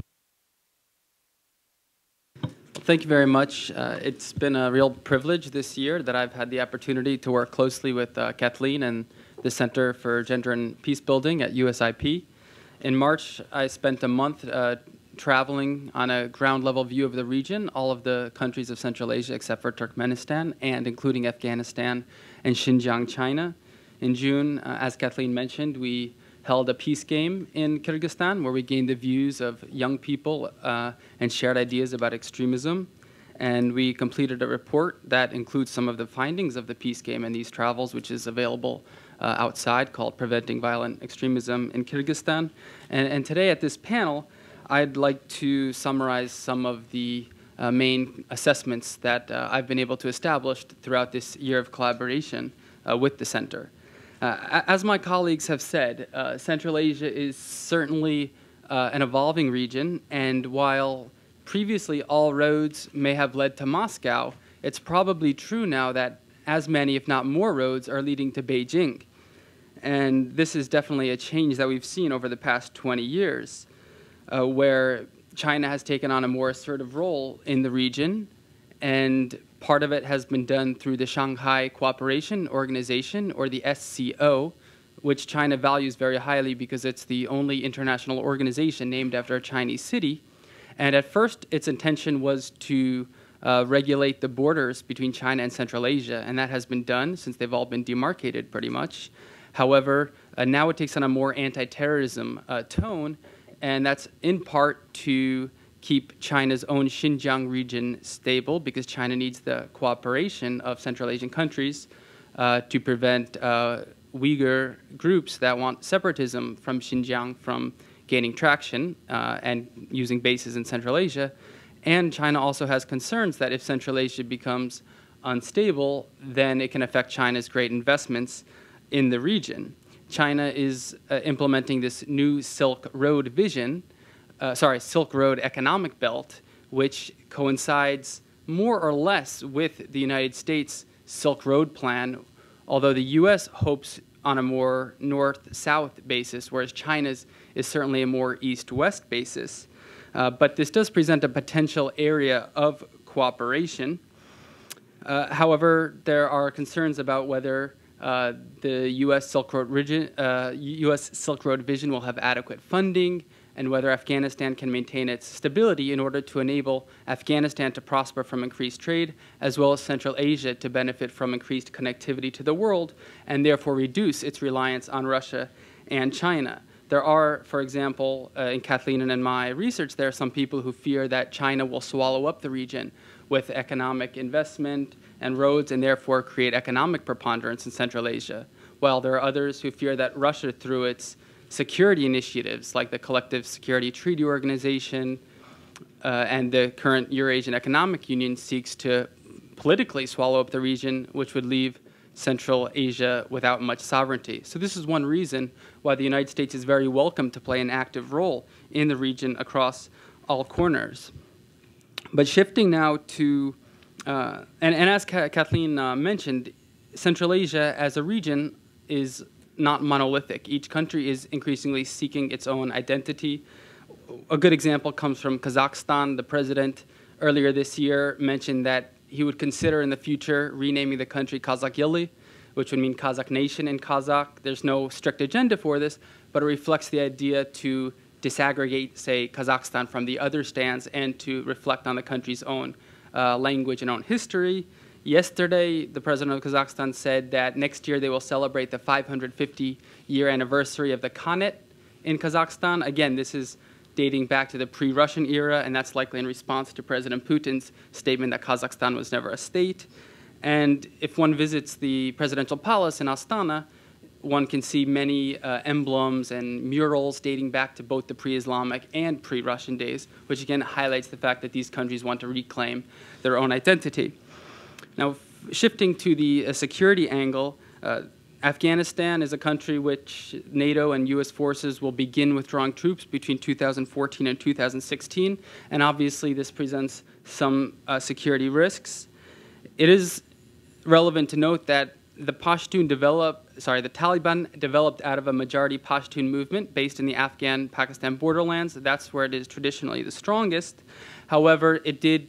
S5: Thank you very much. It's been a real privilege this year that I've had the opportunity to work closely with Kathleen and the Center for Gender and Peacebuilding at USIP. In March, I spent a month traveling on a ground-level view of the region, all of the countries of Central Asia except for Turkmenistan, and including Afghanistan and Xinjiang, China. In June, as Kathleen mentioned, we held a peace game in Kyrgyzstan where we gained the views of young people and shared ideas about extremism. And we completed a report that includes some of the findings of the peace game and these travels, which is available outside, called Preventing Violent Extremism in Kyrgyzstan. And today at this panel, I'd like to summarize some of the main assessments that I've been able to establish throughout this year of collaboration with the center. As my colleagues have said, Central Asia is certainly an evolving region, and while previously all roads may have led to Moscow, it's probably true now that as many, if not more, roads are leading to Beijing. And this is definitely a change that we've seen over the past 20 years, where China has taken on a more assertive role in the region, and part of it has been done through the Shanghai Cooperation Organization, or the SCO, which China values very highly because it's the only international organization named after a Chinese city. And at first, its intention was to regulate the borders between China and Central Asia, and that has been done since they've all been demarcated pretty much. However, now it takes on a more anti-terrorism tone, and that's in part to keep China's own Xinjiang region stable, because China needs the cooperation of Central Asian countries to prevent Uyghur groups that want separatism from Xinjiang from gaining traction and using bases in Central Asia. And China also has concerns that if Central Asia becomes unstable, then it can affect China's great investments in the region. China is implementing this new Silk Road economic belt, which coincides more or less with the United States' Silk Road plan, although the U.S. hopes on a more north-south basis, whereas China's is certainly a more east-west basis. But this does present a potential area of cooperation. However, there are concerns about whether the U.S. Silk Road vision will have adequate funding, and whether Afghanistan can maintain its stability in order to enable Afghanistan to prosper from increased trade, as well as Central Asia to benefit from increased connectivity to the world, and therefore reduce its reliance on Russia and China. There are, for example, in Kathleen and in my research, there are some people who fear that China will swallow up the region with economic investment and roads, and therefore create economic preponderance in Central Asia, while there are others who fear that Russia, through its security initiatives like the Collective Security Treaty Organization and the current Eurasian Economic Union, seeks to politically swallow up the region, which would leave Central Asia without much sovereignty. So this is one reason why the United States is very welcome to play an active role in the region across all corners. But shifting now to, and as Kathleen mentioned, Central Asia as a region is not monolithic. Each country is increasingly seeking its own identity. A good example comes from Kazakhstan. The president earlier this year mentioned that he would consider in the future renaming the country Kazakh-Yili, which would mean Kazakh nation in Kazakh. There's no strict agenda for this, but it reflects the idea to disaggregate, say, Kazakhstan from the other stands and to reflect on the country's own language and own history. Yesterday, the president of Kazakhstan said that next year they will celebrate the 550-year anniversary of the Khanate in Kazakhstan. Again, this is dating back to the pre-Russian era, and that's likely in response to President Putin's statement that Kazakhstan was never a state. And if one visits the presidential palace in Astana, one can see many emblems and murals dating back to both the pre-Islamic and pre-Russian days, which again highlights the fact that these countries want to reclaim their own identity. Now, shifting to the security angle, Afghanistan is a country which NATO and U.S. forces will begin withdrawing troops between 2014 and 2016, and obviously this presents some security risks. It is relevant to note that the Taliban developed out of a majority Pashtun movement based in the Afghan-Pakistan borderlands. That's where it is traditionally the strongest. However, it did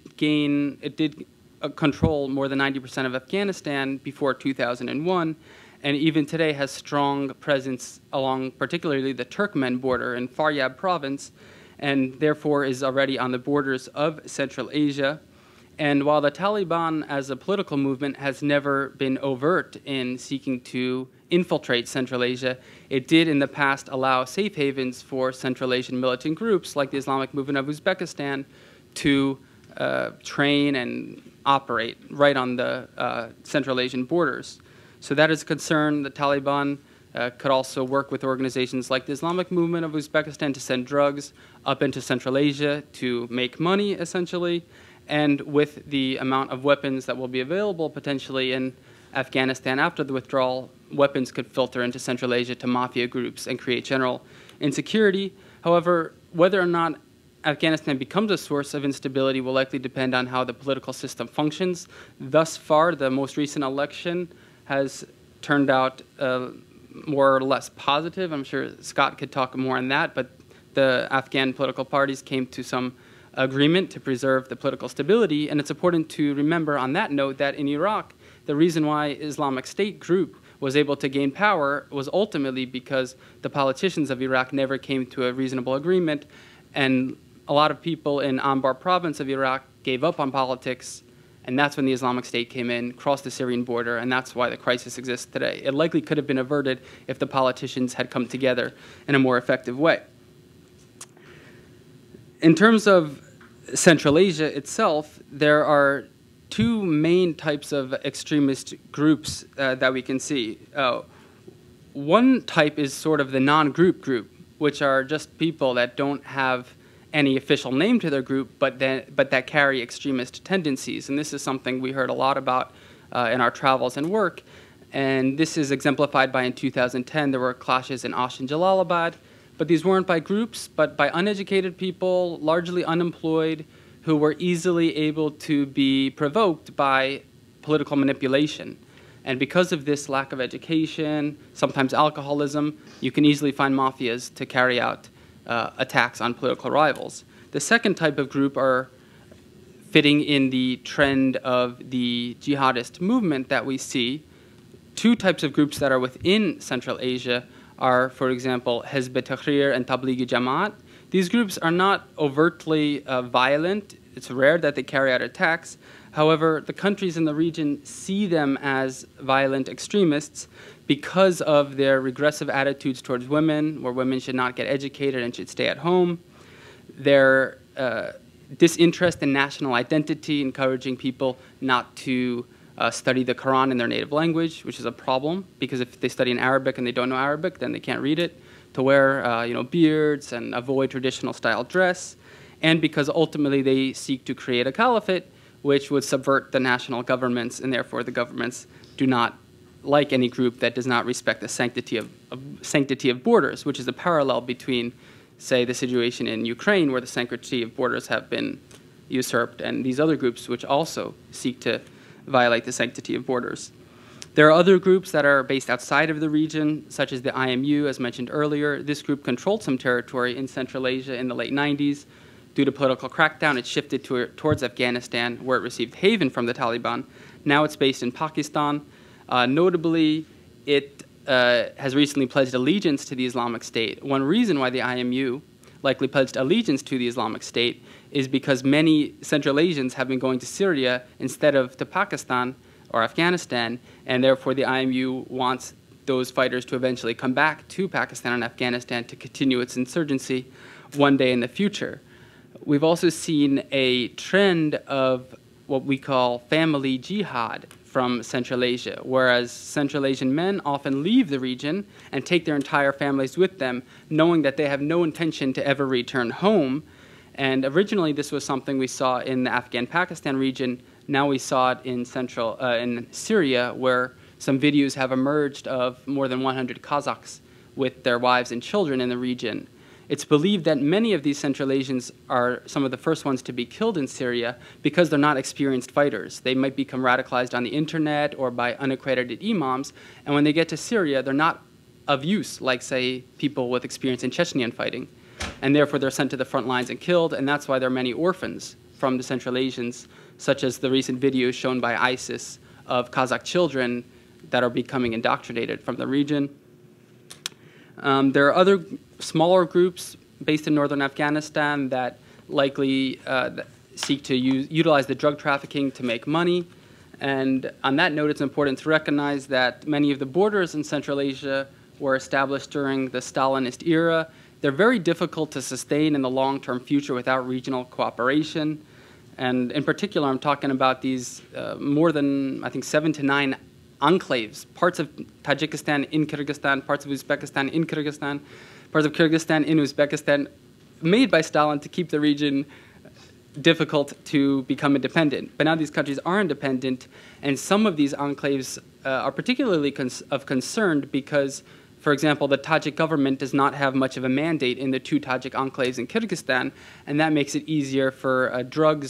S5: control more than 90% of Afghanistan before 2001, and even today has strong presence along particularly the Turkmen border in Faryab province, and therefore is already on the borders of Central Asia. And while the Taliban as a political movement has never been overt in seeking to infiltrate Central Asia, it did in the past allow safe havens for Central Asian militant groups like the Islamic Movement of Uzbekistan to train and operate right on the Central Asian borders. So that is a concern. The Taliban could also work with organizations like the Islamic Movement of Uzbekistan to send drugs up into Central Asia to make money, essentially. And with the amount of weapons that will be available potentially in Afghanistan after the withdrawal, weapons could filter into Central Asia to mafia groups and create general insecurity. However, whether or not Afghanistan becomes a source of instability will likely depend on how the political system functions. Thus far, the most recent election has turned out more or less positive. I'm sure Scott could talk more on that, but the Afghan political parties came to some agreement to preserve the political stability, and it's important to remember on that note that in Iraq, the reason why Islamic State group was able to gain power was ultimately because the politicians of Iraq never came to a reasonable agreement, and a lot of people in Anbar province of Iraq gave up on politics, and that's when the Islamic State came in, crossed the Syrian border, and that's why the crisis exists today. It likely could have been averted if the politicians had come together in a more effective way. In terms of Central Asia itself, there are two main types of extremist groups that we can see. One type is sort of the non-group group, which are just people that don't have any official name to their group, but that carry extremist tendencies. And this is something we heard a lot about in our travels and work. And this is exemplified by in 2010, there were clashes in Osh and Jalalabad. But these weren't by groups, but by uneducated people, largely unemployed, who were easily able to be provoked by political manipulation. And because of this lack of education, sometimes alcoholism, you can easily find mafias to carry out attacks on political rivals. The second type of group are fitting in the trend of the jihadist movement that we see. Two types of groups that are within Central Asia are, for example, Hizb ut-Tahrir and Tablighi Jamaat. These groups are not overtly violent. It's rare that they carry out attacks. However, the countries in the region see them as violent extremists because of their regressive attitudes towards women, where women should not get educated and should stay at home, their disinterest in national identity, encouraging people not to study the Quran in their native language, which is a problem, because if they study in Arabic and they don't know Arabic, then they can't read it, to wear beards and avoid traditional style dress, and because ultimately they seek to create a caliphate which would subvert the national governments, and therefore the governments do not like any group that does not respect the sanctity of borders, which is a parallel between, say, the situation in Ukraine, where the sanctity of borders have been usurped, and these other groups which also seek to violate the sanctity of borders. There are other groups that are based outside of the region, such as the IMU, as mentioned earlier. This group controlled some territory in Central Asia in the late 90s. Due to political crackdown, it shifted towards Afghanistan, where it received haven from the Taliban. Now it's based in Pakistan. Notably, it has recently pledged allegiance to the Islamic State. One reason why the IMU likely pledged allegiance to the Islamic State is because many Central Asians have been going to Syria instead of to Pakistan or Afghanistan, and therefore the IMU wants those fighters to eventually come back to Pakistan and Afghanistan to continue its insurgency one day in the future. We've also seen a trend of what we call family jihad from Central Asia, whereas Central Asian men often leave the region and take their entire families with them, knowing that they have no intention to ever return home. And originally this was something we saw in the Afghan-Pakistan region. Now we saw it in in Syria, where some videos have emerged of more than 100 Kazakhs with their wives and children in the region. It's believed that many of these Central Asians are some of the first ones to be killed in Syria because they're not experienced fighters. They might become radicalized on the internet or by unaccredited imams, and when they get to Syria, they're not of use, like, say, people with experience in Chechnyan fighting. And therefore, they're sent to the front lines and killed, and that's why there are many orphans from the Central Asians, such as the recent videos shown by ISIS of Kazakh children that are becoming indoctrinated from the region. There are other smaller groups based in northern Afghanistan that likely seek to utilize the drug trafficking to make money. And on that note, it's important to recognize that many of the borders in Central Asia were established during the Stalinist era. They're very difficult to sustain in the long-term future without regional cooperation. And in particular, I'm talking about these more than, I think, 7 to 9 enclaves, parts of Tajikistan in Kyrgyzstan, parts of Uzbekistan in Kyrgyzstan, parts of Kyrgyzstan in Uzbekistan, made by Stalin to keep the region difficult to become independent. But now these countries are independent, and some of these enclaves are particularly of concern because, for example, the Tajik government does not have much of a mandate in the 2 Tajik enclaves in Kyrgyzstan, and that makes it easier for drug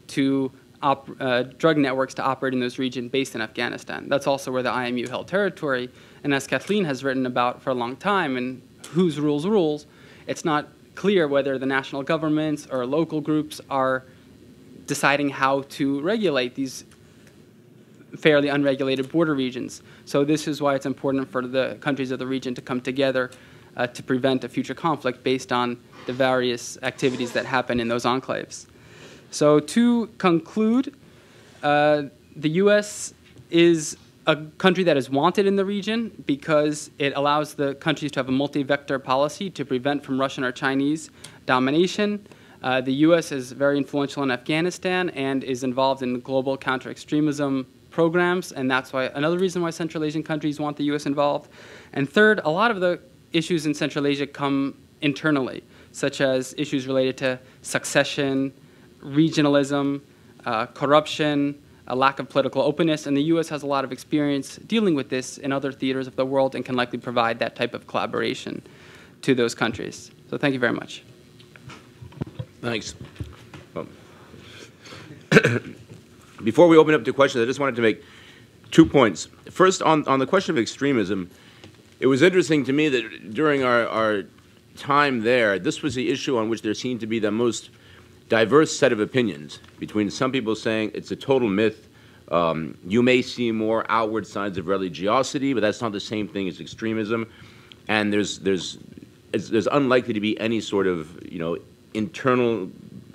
S5: networks to operate in those regions based in Afghanistan. That's also where the IMU held territory, and as Kathleen has written about for a long time, and whose rules, it's not clear whether the national governments or local groups are deciding how to regulate these fairly unregulated border regions. So this is why it's important for the countries of the region to come together to prevent a future conflict based on the various activities that happen in those enclaves. So to conclude, the U.S. is a country that is wanted in the region because it allows the countries to have a multi-vector policy to prevent from Russian or Chinese domination. The U.S. is very influential in Afghanistan and is involved in global counter-extremism programs, and that's why another reason why Central Asian countries want the U.S. involved. And third, a lot of the issues in Central Asia come internally, such as issues related to succession, regionalism, corruption, a lack of political openness, and the U.S. has a lot of experience dealing with this in other theaters of the world and can likely provide that type of collaboration to those countries. So thank you very much.
S1: Thanks. Before we open up to questions, I just wanted to make 2 points. First, on the question of extremism, it was interesting to me that during our time there, this was the issue on which there seemed to be the most diverse set of opinions, between some people saying it's a total myth. You may see more outward signs of religiosity, but that's not the same thing as extremism. And there's unlikely to be any sort of, internal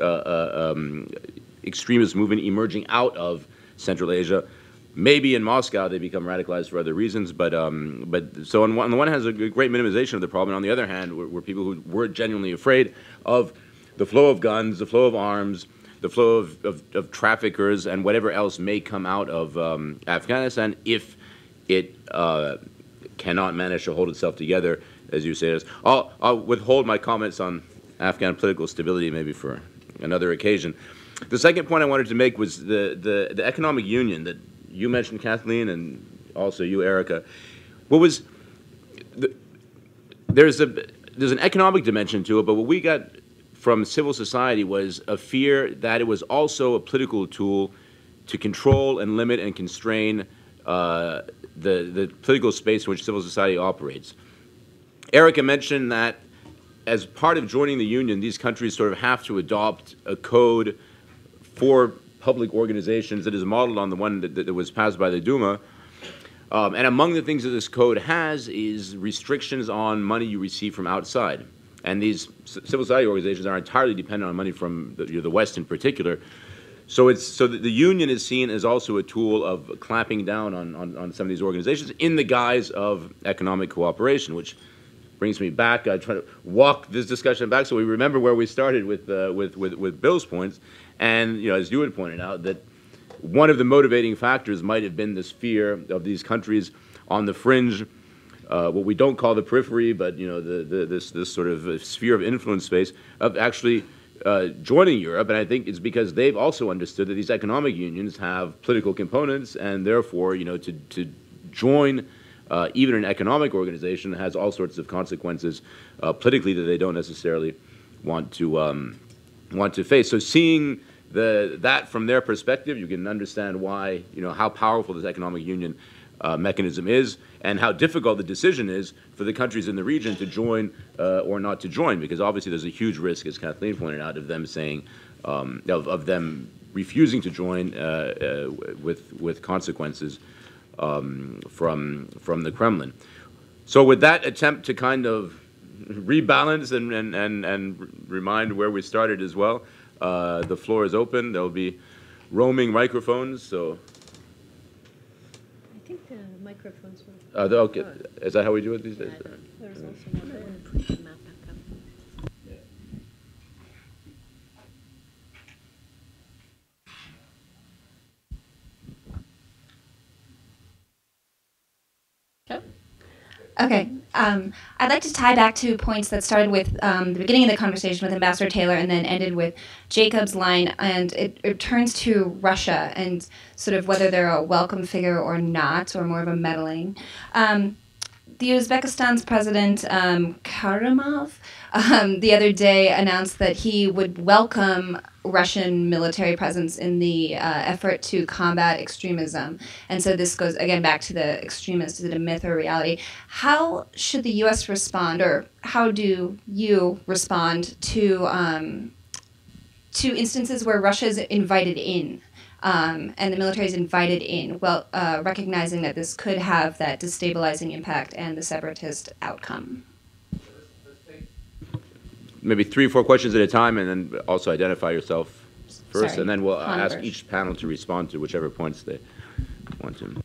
S1: extremist movement emerging out of Central Asia. Maybe in Moscow they become radicalized for other reasons, but so on the one hand, there's a great minimization of the problem. And on the other hand, we're people who were genuinely afraid of the flow of guns, the flow of arms, the flow of traffickers, and whatever else may come out of Afghanistan if it cannot manage to hold itself together, as you say. I'll withhold my comments on Afghan political stability maybe for another occasion. The second point I wanted to make was the economic union that you mentioned, Kathleen, and also you, Erica. There's an economic dimension to it, but what we got from civil society was a fear that it was also a political tool to control and limit and constrain the political space in which civil society operates. Erica mentioned that as part of joining the union, these countries sort of have to adopt a code for public organizations that is modeled on the one that was passed by the Duma. And among the things that this code has is restrictions on money you receive from outside. And these civil society organizations are entirely dependent on money from the West in particular. So the union is seen as also a tool of clamping down on some of these organizations in the guise of economic cooperation, which brings me back. I try to walk this discussion back so we remember where we started with Bill's points. And as you had pointed out, that one of the motivating factors might have been this fear of these countries on the fringe, what we don't call the periphery, but this sort of sphere of influence space of actually joining Europe. And I think it's because they've also understood that these economic unions have political components, and therefore, to join even an economic organization has all sorts of consequences politically that they don't necessarily want to face. So seeing that from their perspective, you can understand why, how powerful this economic union mechanism is, and how difficult the decision is for the countries in the region to join or not to join, because obviously there's a huge risk, as Kathleen pointed out, of them saying, of them refusing to join with consequences from the Kremlin. So with that attempt to kind of rebalance and remind where we started as well, the floor is open. There will be roaming microphones, so.
S4: I think the microphones were.
S1: Okay. Is that how we do it these days?
S4: There's also one there. Put the map back up.
S6: Okay. I'd like to tie back to points that started with the beginning of the conversation with Ambassador Taylor and then ended with Jacob's line, and it turns to Russia and sort of whether they're a welcome figure or not, or more of a meddling. The Uzbekistan's president, Karimov, the other day announced that he would welcome Russian military presence in the effort to combat extremism. And so this goes, again, back to the extremist. Is it a myth or reality? How should the U.S. respond, or how do you respond to instances where Russia is invited in? And the military is invited in, well, recognizing that this could have that destabilizing impact and the separatist outcome.
S1: Maybe 3 or 4 questions at a time, and then also identify yourself first,
S6: Sorry.
S1: and then we'll
S6: Han
S1: ask
S6: first.
S1: each panel to respond to whichever points they want to.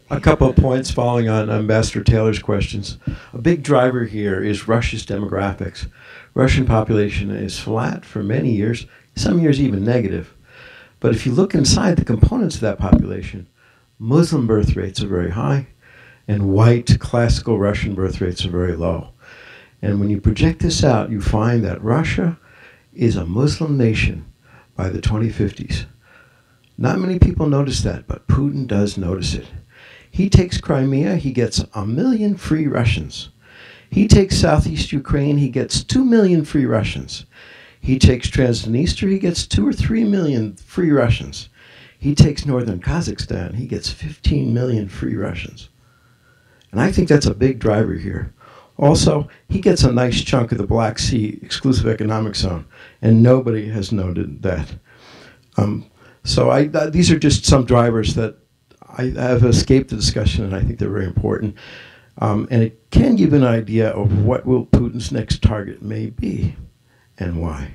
S7: A couple of points following on Ambassador Taylor's questions. A big driver here is Russia's demographics. Russian population is flat for many years, some years even negative. But if you look inside the components of that population, Muslim birth rates are very high, and white classical Russian birth rates are very low. And when you project this out, you find that Russia is a Muslim nation by the 2050s. Not many people notice that, but Putin does notice it. He takes Crimea, he gets 1 million free Russians. He takes Southeast Ukraine, he gets 2 million free Russians. He takes Transnistria, he gets 2 or 3 million free Russians. He takes northern Kazakhstan, he gets 15 million free Russians. And I think that's a big driver here. Also, he gets a nice chunk of the Black Sea exclusive economic zone, and nobody has noted that. So these are just some drivers that I have escaped the discussion, and I think they're very important. And it can give an idea of what will Putin's next target may be and why.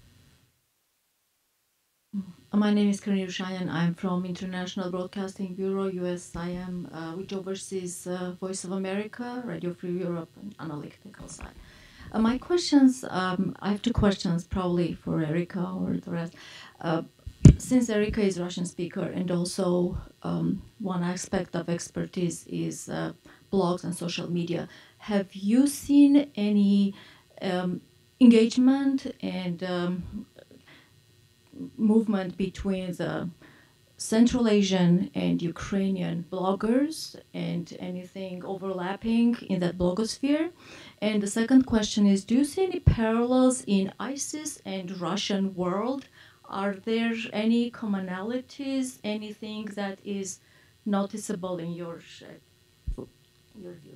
S8: My name is Eurasian. I'm from International Broadcasting Bureau, USIM, which oversees Voice of America, Radio Free Europe, and analytical side. My questions, I have two questions probably for Erica or the rest. Since Erica is Russian speaker and also one aspect of expertise is blogs and social media, have you seen any engagement and movement between the Central Asian and Ukrainian bloggers and anything overlapping in that blogosphere? And the second question is, do you see any parallels in ISIS and Russian world? Are there any commonalities, anything that is noticeable in your view?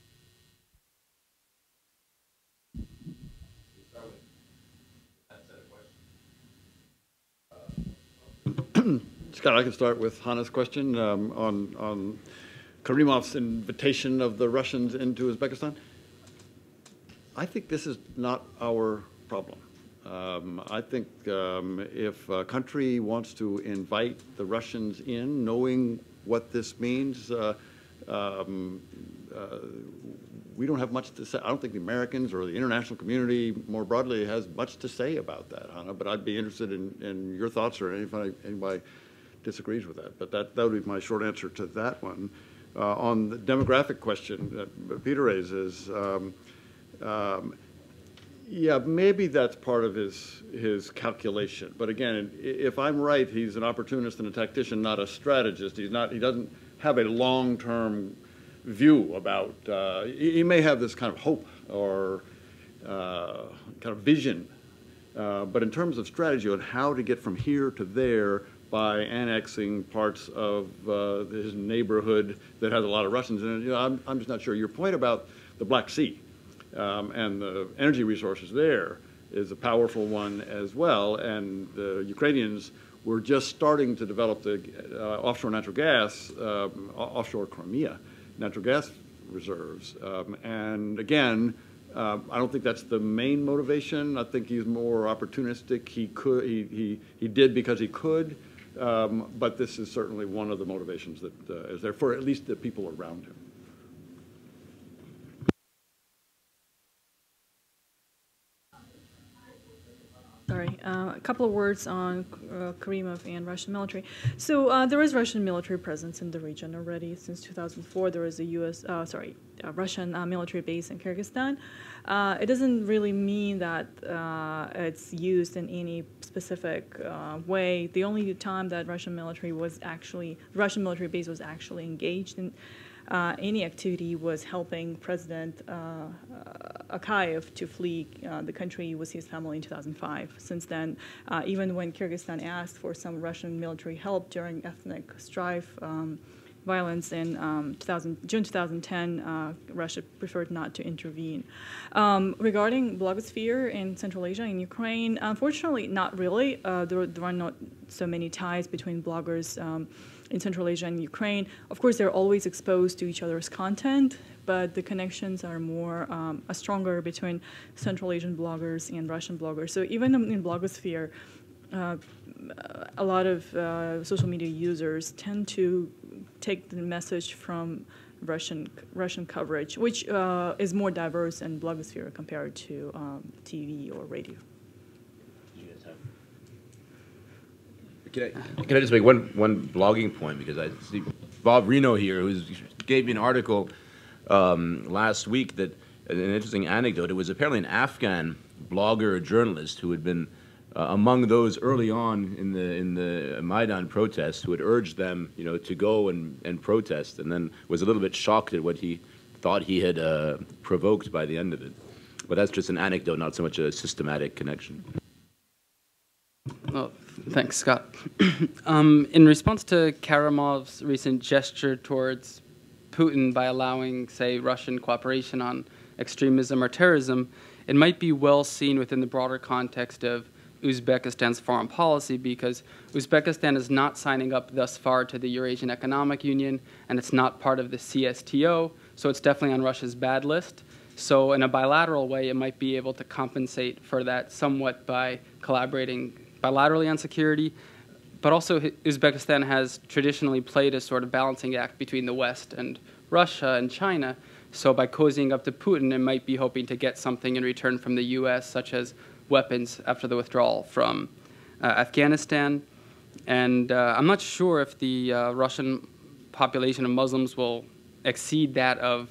S2: Scott, I can start with Hannah's question on Karimov's invitation of the Russians into Uzbekistan. I think this is not our problem. I think if a country wants to invite the Russians in, knowing what this means, we don't have much to say. I don't think the Americans or the international community more broadly has much to say about that, Hannah, but I'd be interested in your thoughts or anybody disagrees with that. But that would be my short answer to that one. On the demographic question that Peter raises, yeah, maybe that's part of his calculation. But again, if I'm right, he's an opportunist and a tactician, not a strategist. He doesn't have a long-term view about. He may have this kind of hope or kind of vision, but in terms of strategy on how to get from here to there by annexing parts of his neighborhood that has a lot of Russians in it, I'm just not sure. Your point about the Black Sea. And the energy resources there is a powerful one as well. And the Ukrainians were just starting to develop the offshore natural gas, offshore Crimea natural gas reserves. And again, I don't think that's the main motivation. I think he's more opportunistic. He did because he could, but this is certainly one of the motivations that is there for at least the people around him.
S3: Sorry, a couple of words on Karimov and Russian military. So there is Russian military presence in the region already. Since 2004, there is a Russian military base in Kyrgyzstan. It doesn't really mean that it's used in any specific way. The only time that Russian military base was actually engaged in any activity was helping President Akayev to flee the country with his family in 2005. Since then, even when Kyrgyzstan asked for some Russian military help during ethnic strife, violence in June 2010, Russia preferred not to intervene. Regarding blogosphere in Central Asia and Ukraine, unfortunately, not really. There are not so many ties between bloggers in Central Asia and Ukraine. Of course, they're always exposed to each other's content, but the connections are stronger between Central Asian bloggers and Russian bloggers. So even in blogosphere, a lot of social media users tend to take the message from Russian coverage, which is more diverse in blogosphere compared to TV or radio.
S1: Can I just make one blogging point, because I see Bob Reno here, who gave me an article last week, that an interesting anecdote. It was apparently an Afghan blogger or journalist who had been among those early on in the Maidan protests, who had urged them, to go and protest, and then was a little bit shocked at what he thought he had provoked by the end of it. But that's just an anecdote, not so much a systematic connection.
S5: Well, thanks, Scott. In response to Karamov's recent gesture towards Putin by allowing, say, Russian cooperation on extremism or terrorism, it might be well seen within the broader context of Uzbekistan's foreign policy, because Uzbekistan is not signing up thus far to the Eurasian Economic Union, and it's not part of the CSTO, so it's definitely on Russia's bad list. So in a bilateral way, it might be able to compensate for that somewhat by collaborating bilaterally on security. But also, Uzbekistan has traditionally played a sort of balancing act between the West and Russia and China. So by cozying up to Putin, it might be hoping to get something in return from the U.S., such as weapons after the withdrawal from Afghanistan. And I'm not sure if the Russian population of Muslims will exceed that of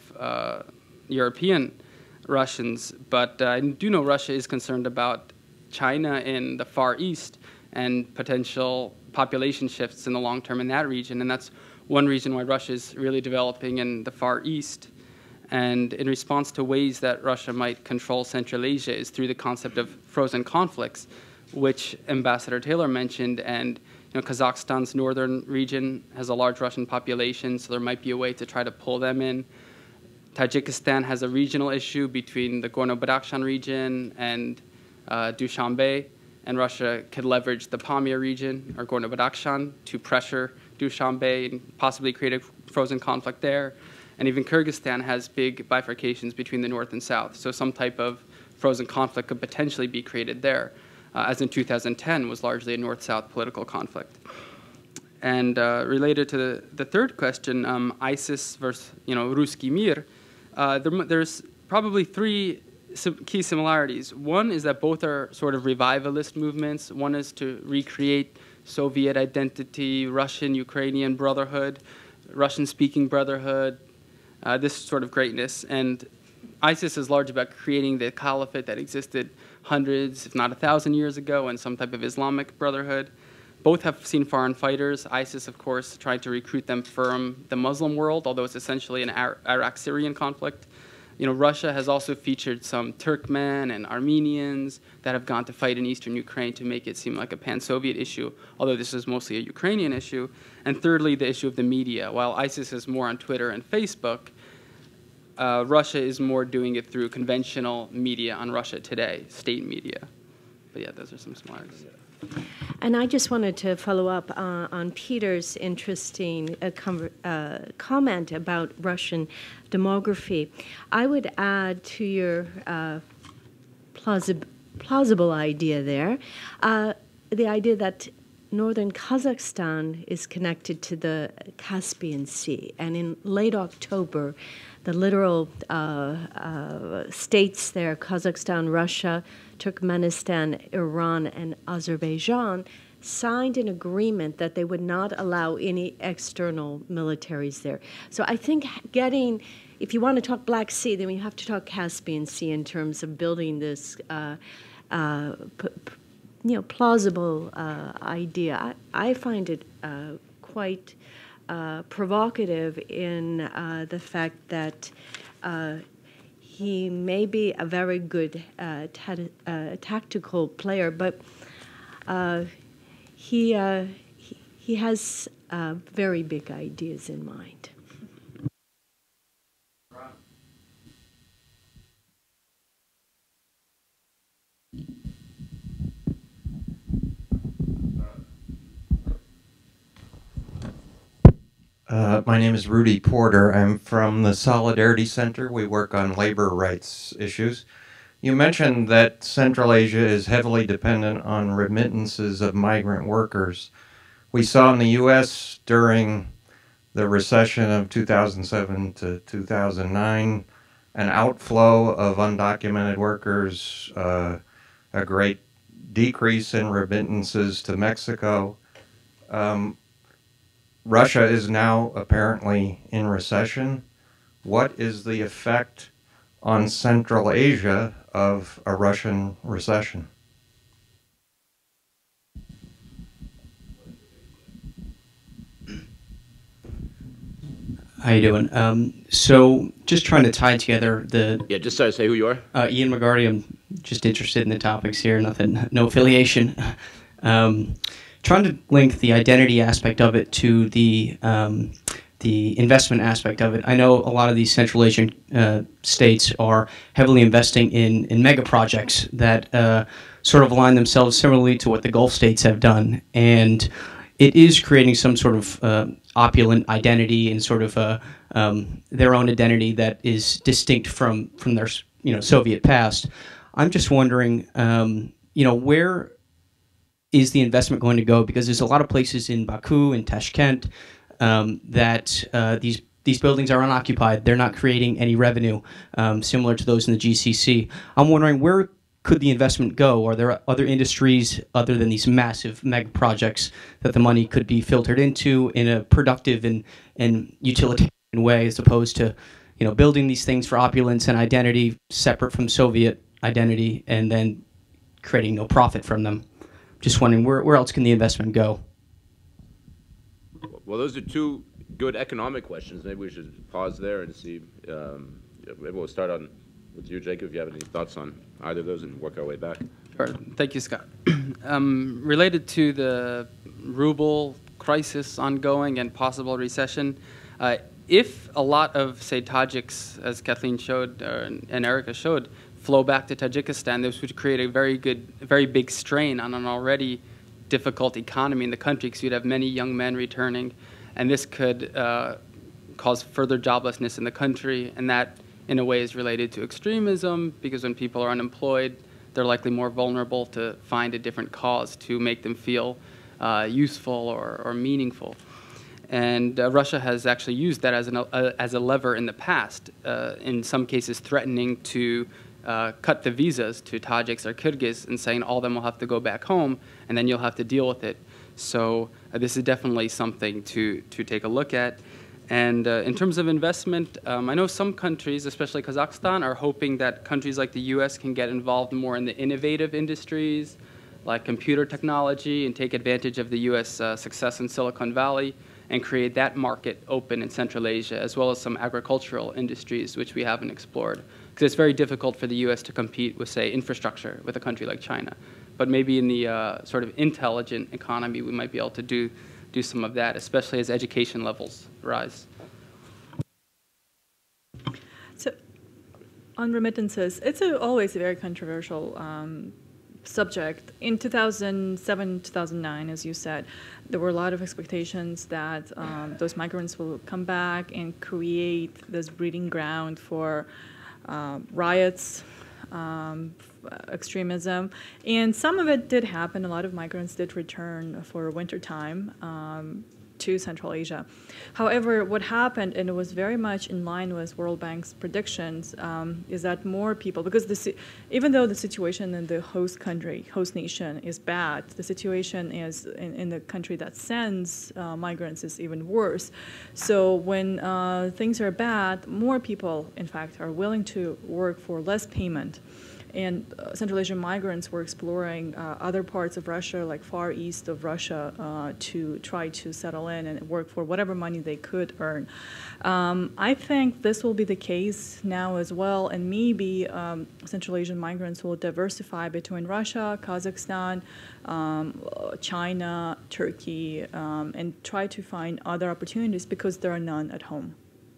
S5: European Russians. But I do know Russia is concerned about China in the Far East and potential population shifts in the long term in that region. And that's one reason why Russia is really developing in the Far East. And in response to ways that Russia might control Central Asia is through the concept of frozen conflicts, which Ambassador Taylor mentioned. And Kazakhstan's northern region has a large Russian population, so there might be a way to try to pull them in. Tajikistan has a regional issue between the Gorno-Badakhshan region and Dushanbe, and Russia could leverage the Pamir region, or Gorno-Badakhshan, to pressure Dushanbe and possibly create a frozen conflict there. And even Kyrgyzstan has big bifurcations between the north and south, so some type of frozen conflict could potentially be created there, as in 2010 was largely a north-south political conflict. And related to the third question, ISIS versus Ruski Mir, there's probably three key similarities. One is that both are sort of revivalist movements. One is to recreate Soviet identity, Russian, Ukrainian brotherhood, Russian-speaking brotherhood, this sort of greatness. And ISIS is largely about creating the caliphate that existed hundreds, if not 1,000 years ago, and some type of Islamic brotherhood. Both have seen foreign fighters. ISIS, of course, tried to recruit them from the Muslim world, although it's essentially an Iraq-Syrian conflict. Russia has also featured some Turkmen and Armenians that have gone to fight in eastern Ukraine to make it seem like a pan-Soviet issue, although this is mostly a Ukrainian issue. And thirdly, the issue of the media. While ISIS is more on Twitter and Facebook, Russia is more doing it through conventional media on Russia Today, state media. But yeah, those are some similarities.
S4: And I just wanted to follow up on Peter's interesting comment about Russian demography. I would add to your plausible idea there, the idea that northern Kazakhstan is connected to the Caspian Sea. And in late October, the literal states there, Kazakhstan, Russia, Turkmenistan, Iran, and Azerbaijan, signed an agreement that they would not allow any external militaries there. So I think if you want to talk Black Sea, then we have to talk Caspian Sea in terms of building this plausible idea. I find it quite provocative in the fact that he may be a very good tactical player, but he has very big ideas in mind.
S9: My name is Rudy Porter. I'm from the Solidarity Center. We work on labor rights issues. You mentioned that Central Asia is heavily dependent on remittances of migrant workers. We saw in the U.S. during the recession of 2007 to 2009, an outflow of undocumented workers, a great decrease in remittances to Mexico. Russia is now apparently in recession. What is the effect on Central Asia of a Russian recession?
S10: How you doing? So just trying to tie together the...
S1: Yeah, just say who you are.
S10: Ian McGarty. I'm just interested in the topics here. Nothing, no affiliation. Trying to link the identity aspect of it to the investment aspect of it. I know a lot of these Central Asian states are heavily investing in mega projects that sort of align themselves similarly to what the Gulf states have done, and it is creating some sort of opulent identity and sort of their own identity that is distinct from their Soviet past. I'm just wondering, where is the investment going to go? Because there's a lot of places in Baku and Tashkent that these buildings are unoccupied. They're not creating any revenue, similar to those in the GCC. I'm wondering, where could the investment go? Are there other industries other than these massive mega projects that the money could be filtered into in a productive and utilitarian way, as opposed to, building these things for opulence and identity separate from Soviet identity and then creating no profit from them? Just wondering, where else can the investment go?
S1: Well, those are two good economic questions. Maybe we should pause there and see. Maybe we'll start with you, Jacob, if you have any thoughts on either of those, and work our way back.
S5: Sure. Thank you, Scott. Related to the ruble crisis ongoing and possible recession, if a lot of, say, Tajiks, as Kathleen showed and Erica showed, flow back to Tajikistan, this would create a very big strain on an already difficult economy in the country, because you'd have many young men returning, and this could cause further joblessness in the country, and that in a way is related to extremism, because when people are unemployed, they're likely more vulnerable to find a different cause to make them feel useful or meaningful. And Russia has actually used that as a lever in the past, in some cases threatening to cut the visas to Tajiks or Kyrgyz and saying all of them will have to go back home, and then you'll have to deal with it. So this is definitely something to take a look at. And in terms of investment, I know some countries, especially Kazakhstan, are hoping that countries like the US can get involved more in the innovative industries, like computer technology, and take advantage of the US success in Silicon Valley and create that market open in Central Asia, as well as some agricultural industries, which we haven't explored. Because it's very difficult for the US to compete with, say, infrastructure with a country like China. But maybe in the sort of intelligent economy, we might be able to do some of that, especially as education levels rise.
S3: So, on remittances, it's always a very controversial subject. In 2007, 2009, as you said, there were a lot of expectations that those migrants will come back and create this breeding ground for riots, extremism, and some of it did happen. A lot of migrants did return for winter time to Central Asia. However, what happened, and it was very much in line with World Bank's predictions, is that more people, because even though the situation in the host nation is bad, the situation is in the country that sends migrants is even worse. So when things are bad, more people, in fact, are willing to work for less payment. And Central Asian migrants were exploring other parts of Russia, like far east of Russia, to try to settle in and work for whatever money they could earn. I think this will be the case now as well, and maybe Central Asian migrants will diversify between Russia, Kazakhstan, China, Turkey, and try to find other opportunities because there are none at home.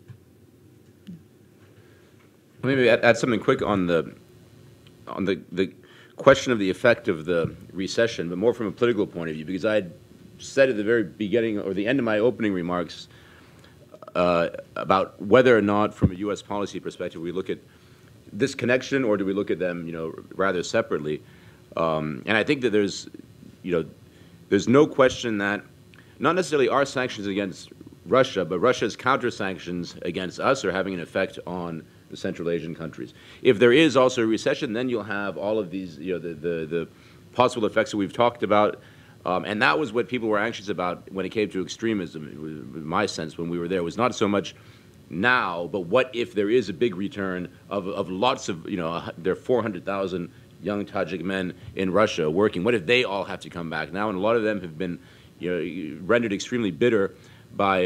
S1: Maybe add something quick on the question of the effect of the recession, but more from a political point of view, because I had said at the very beginning or the end of my opening remarks about whether or not, from a U.S. policy perspective, we look at this connection or do we look at them, rather separately. And I think that there's no question that not necessarily our sanctions against Russia, but Russia's counter-sanctions against us are having an effect on the Central Asian countries. If there is also a recession, then you'll have all of these, the possible effects that we've talked about. And that was what people were anxious about when it came to extremism. It was, my sense when we were there, was not so much now, but what if there is a big return of lots of, there are 400,000 young Tajik men in Russia working. What if they all have to come back now? And a lot of them have been, rendered extremely bitter by,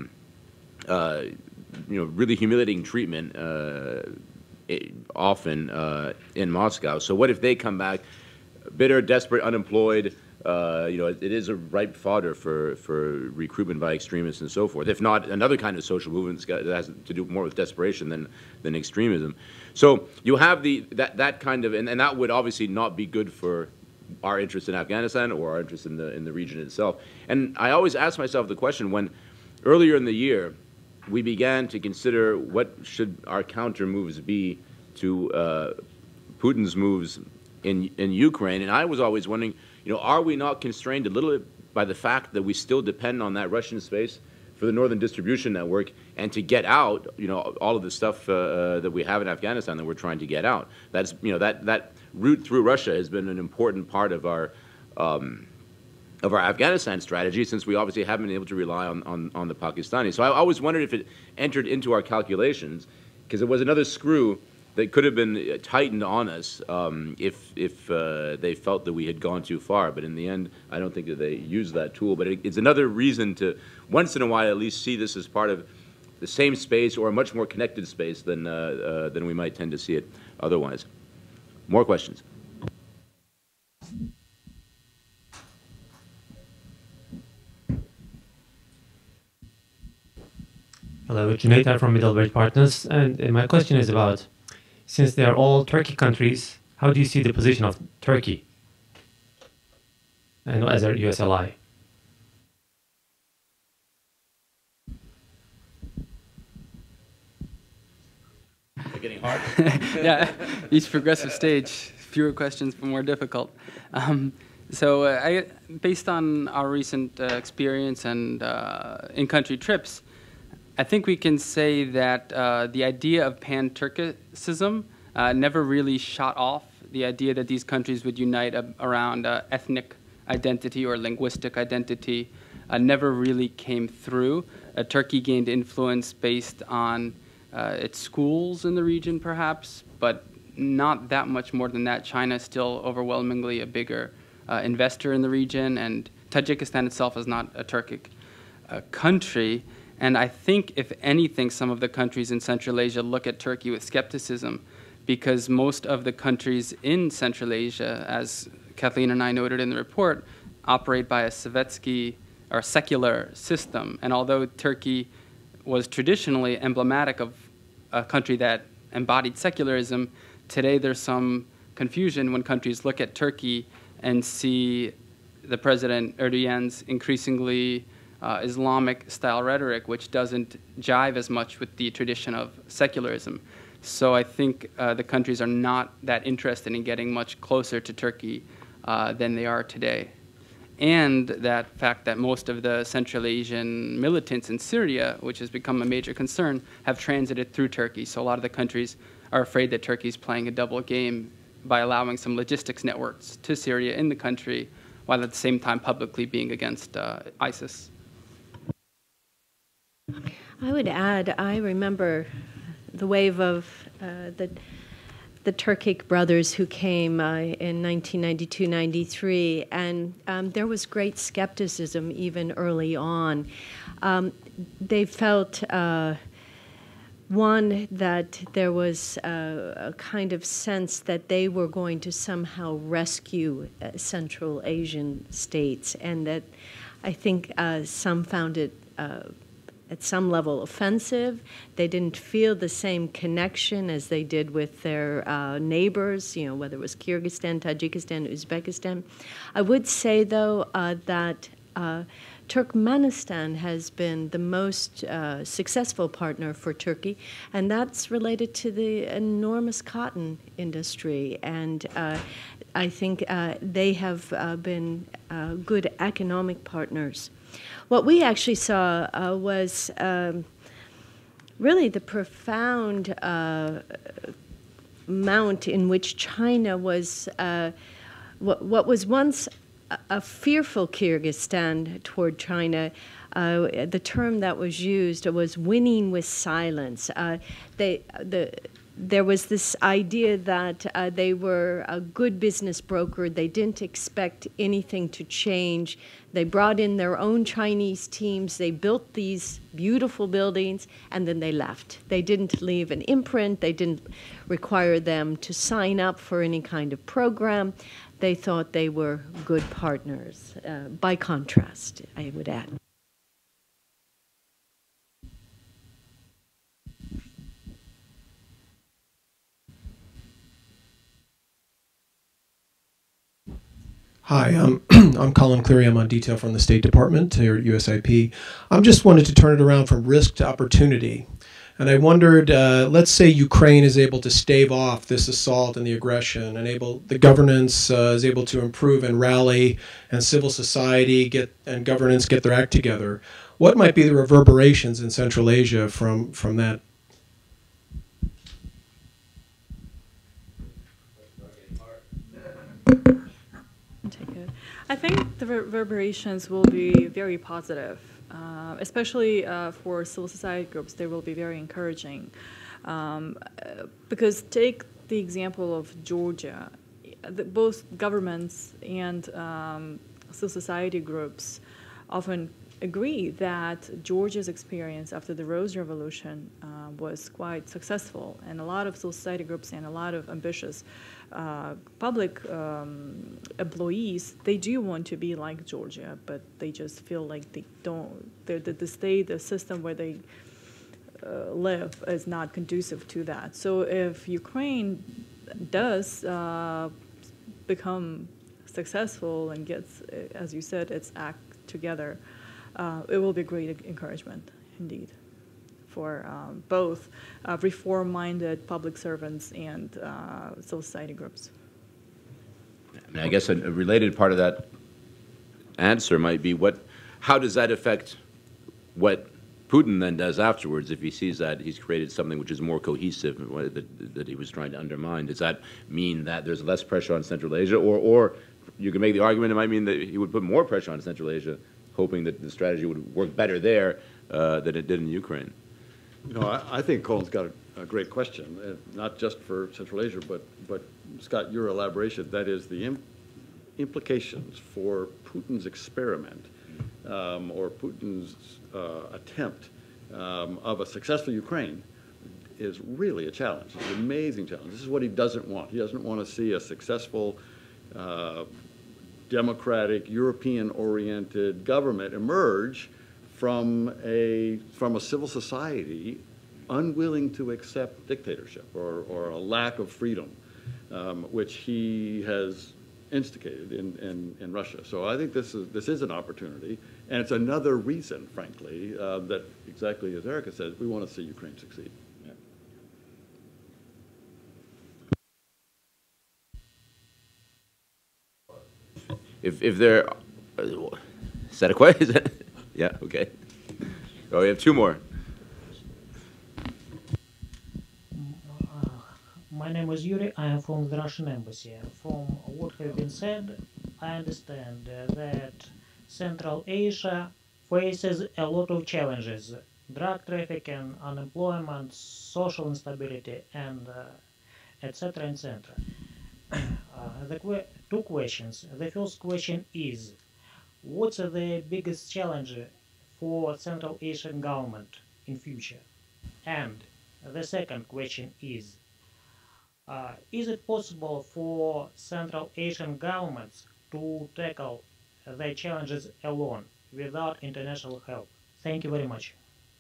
S1: really humiliating treatment often in Moscow. So what if they come back bitter, desperate, unemployed? It is a ripe fodder for recruitment by extremists and so forth. If not, another kind of social movement that has to do more with desperation than extremism. So you have that kind of, and that would obviously not be good for our interest in Afghanistan or our interest in the region itself. And I always ask myself the question, when earlier in the year we began to consider what should our counter moves be to Putin's moves in Ukraine, and I was always wondering, are we not constrained a little bit by the fact that we still depend on that Russian space for the northern distribution network, and to get out, all of the stuff that we have in Afghanistan that we're trying to get out? That's, that route through Russia has been an important part of our Afghanistan strategy, since we obviously haven't been able to rely on the Pakistanis. So I always wondered if it entered into our calculations, because it was another screw that could have been tightened on us if they felt that we had gone too far. But in the end, I don't think that they used that tool. But it's another reason to, once in a while, at least see this as part of the same space, or a much more connected space than we might tend to see it otherwise. More questions?
S11: Hello, Junaid from Middlebury Partners. And my question is about, since they are all Turkey countries, how do you see the position of Turkey and as a U.S. ally?
S1: They're getting hard.
S5: Yeah, each progressive stage, fewer questions but more difficult. Based on our recent experience and in-country trips, I think we can say that the idea of pan-Turkicism never really shot off. The idea that these countries would unite around ethnic identity or linguistic identity never really came through. Turkey gained influence based on its schools in the region, perhaps, but not that much more than that. China is still overwhelmingly a bigger investor in the region, and Tajikistan itself is not a Turkic country. And I think, if anything, some of the countries in Central Asia look at Turkey with skepticism, because most of the countries in Central Asia, as Kathleen and I noted in the report, operate by a Sovietsky or secular system. And although Turkey was traditionally emblematic of a country that embodied secularism, today there's some confusion when countries look at Turkey and see the President Erdogan's increasingly Islamic-style rhetoric, which doesn't jive as much with the tradition of secularism. So I think the countries are not that interested in getting much closer to Turkey than they are today. And that fact that most of the Central Asian militants in Syria, which has become a major concern, have transited through Turkey. So a lot of the countries are afraid that Turkey's playing a double game by allowing some logistics networks to Syria in the country, while at the same time publicly being against ISIS.
S4: I would add, I remember the wave of the Turkic brothers who came in 1992-93, and there was great skepticism even early on. They felt, one, that there was a kind of sense that they were going to somehow rescue Central Asian states, and that I think some found it at some level offensive. They didn't feel the same connection as they did with their neighbors, whether it was Kyrgyzstan, Tajikistan, Uzbekistan. I would say, though, that Turkmenistan has been the most successful partner for Turkey, and that's related to the enormous cotton industry. And I think they have been good economic partners. What we actually saw was really the profound amount in which China was, what was once a fearful Kyrgyzstan toward China. The term that was used was winning with silence. There was this idea that they were a good business broker. They didn't expect anything to change. They brought in their own Chinese teams. They built these beautiful buildings, and then they left. They didn't leave an imprint. They didn't require them to sign up for any kind of program. They thought they were good partners, by contrast, I would add.
S12: Hi, I'm Colin Cleary. I'm on detail from the State Department here at USIP. I just wanted to turn it around from risk to opportunity. And I wondered, let's say Ukraine is able to stave off this assault and the aggression, and the governance is able to improve and rally, and civil society and governance get their act together. What might be the reverberations in Central Asia from that?
S3: I think the reverberations will be very positive, especially for civil society groups. They will be very encouraging, because take the example of Georgia. Both governments and civil society groups often agree that Georgia's experience after the Rose Revolution was quite successful, and a lot of civil society groups and a lot of ambitious public employees, they do want to be like Georgia, but they just feel like they don't, the system where they live is not conducive to that. So if Ukraine does become successful and gets, as you said, its act together, it will be great encouragement indeed for both reform-minded public servants and civil society groups.
S1: I mean, I guess a related part of that answer might be how does that affect what Putin then does afterwards if he sees that he's created something which is more cohesive that he was trying to undermine? Does that mean that there's less pressure on Central Asia, or you can make the argument it might mean that he would put more pressure on Central Asia, hoping that the strategy would work better there than it did in Ukraine?
S2: You know, I think Colin's got a great question, not just for Central Asia, but Scott, your elaboration, that is the implications for Putin's experiment or Putin's attempt of a successful Ukraine is really a challenge. It's an amazing challenge. This is what he doesn't want. He doesn't want to see a successful democratic, European-oriented government emerge from a civil society unwilling to accept dictatorship or a lack of freedom, which he has instigated in Russia. So I think this is an opportunity, and it's another reason, frankly, that exactly as Erica says, we want to see Ukraine succeed.
S1: If there, is that a question? Yeah, okay. Oh, we have two more.
S13: My name is Yuri. I am from the Russian embassy. From what has been said, I understand that Central Asia faces a lot of challenges: drug trafficking, unemployment, social instability, and etc. etc. Two questions. The first question is, what's the biggest challenge for Central Asian government in future? And the second question is it possible for Central Asian governments to tackle their challenges alone without international help? Thank you very much.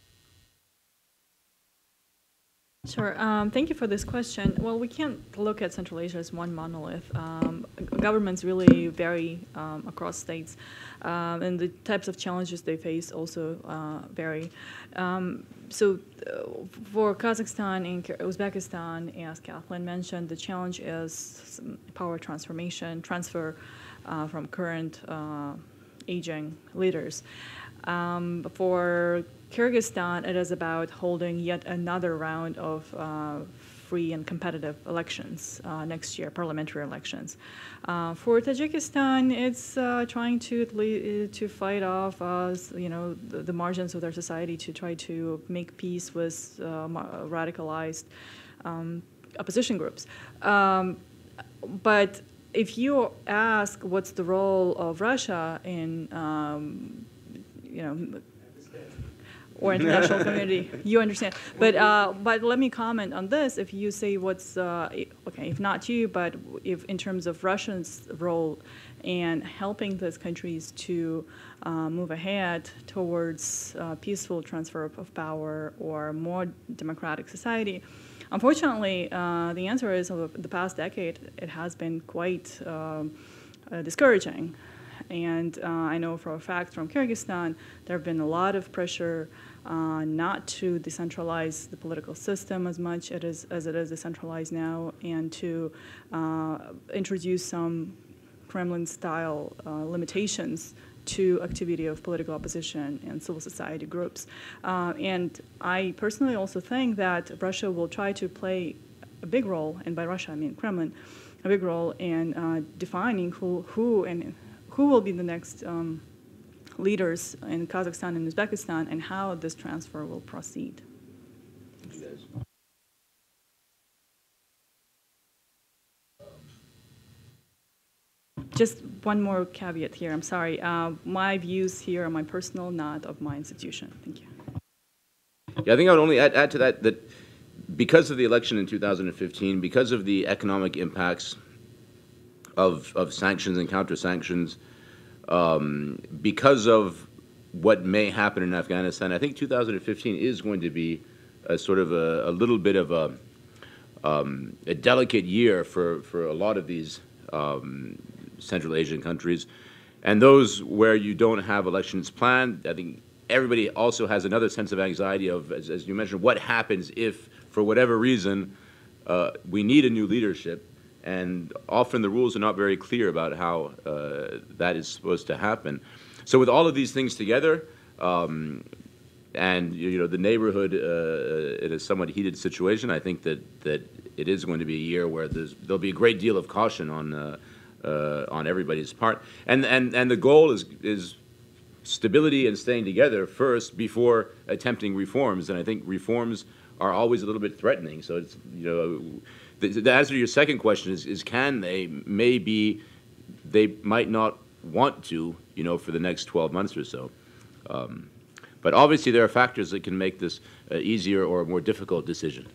S3: Sure. Thank you for this question. Well, we can't look at Central Asia as one monolith. Governments really vary across states, and the types of challenges they face also vary. So for Kazakhstan and Uzbekistan, as Kathleen mentioned, the challenge is power transfer from current aging leaders. For Kyrgyzstan, it is about holding yet another round of free and competitive elections next year, parliamentary elections. For Tajikistan, it's trying to fight off, the margins of their society to try to make peace with radicalized opposition groups. But if you ask what's the role of Russia in, or international community, you understand. But let me comment on this. If you say what's, okay, if not you, but if in terms of Russia's role in helping those countries to move ahead towards peaceful transfer of power or more democratic society, unfortunately, the answer is over the past decade, it has been quite discouraging. And I know for a fact from Kyrgyzstan, there have been a lot of pressure not to decentralize the political system as much as it is decentralized now, and to introduce some Kremlin-style limitations to activity of political opposition and civil society groups. And I personally also think that Russia will try to play a big role, and by Russia I mean Kremlin, a big role in defining who will be the next leaders in Kazakhstan and Uzbekistan, and how this transfer will proceed. Just one more caveat here, I'm sorry. My views here are my personal, not of my institution. Thank you.
S1: Yeah, I think I would only add to that because of the election in 2015, because of the economic impacts of sanctions and counter-sanctions, because of what may happen in Afghanistan, I think 2015 is going to be a sort of a little bit of a delicate year for a lot of these Central Asian countries. And those where you don't have elections planned, I think everybody also has another sense of anxiety of, as you mentioned, what happens if, for whatever reason, we need a new leadership. And often the rules are not very clear about how that is supposed to happen. So with all of these things together, and the neighborhood in a somewhat heated situation, I think that it is going to be a year where there'll be a great deal of caution on everybody's part. And the goal is stability and staying together first before attempting reforms. And I think reforms are always a little bit threatening. So it's the answer to your second question is can they? Maybe they might not want to, for the next 12 months or so. But obviously there are factors that can make this easier or a more difficult decision.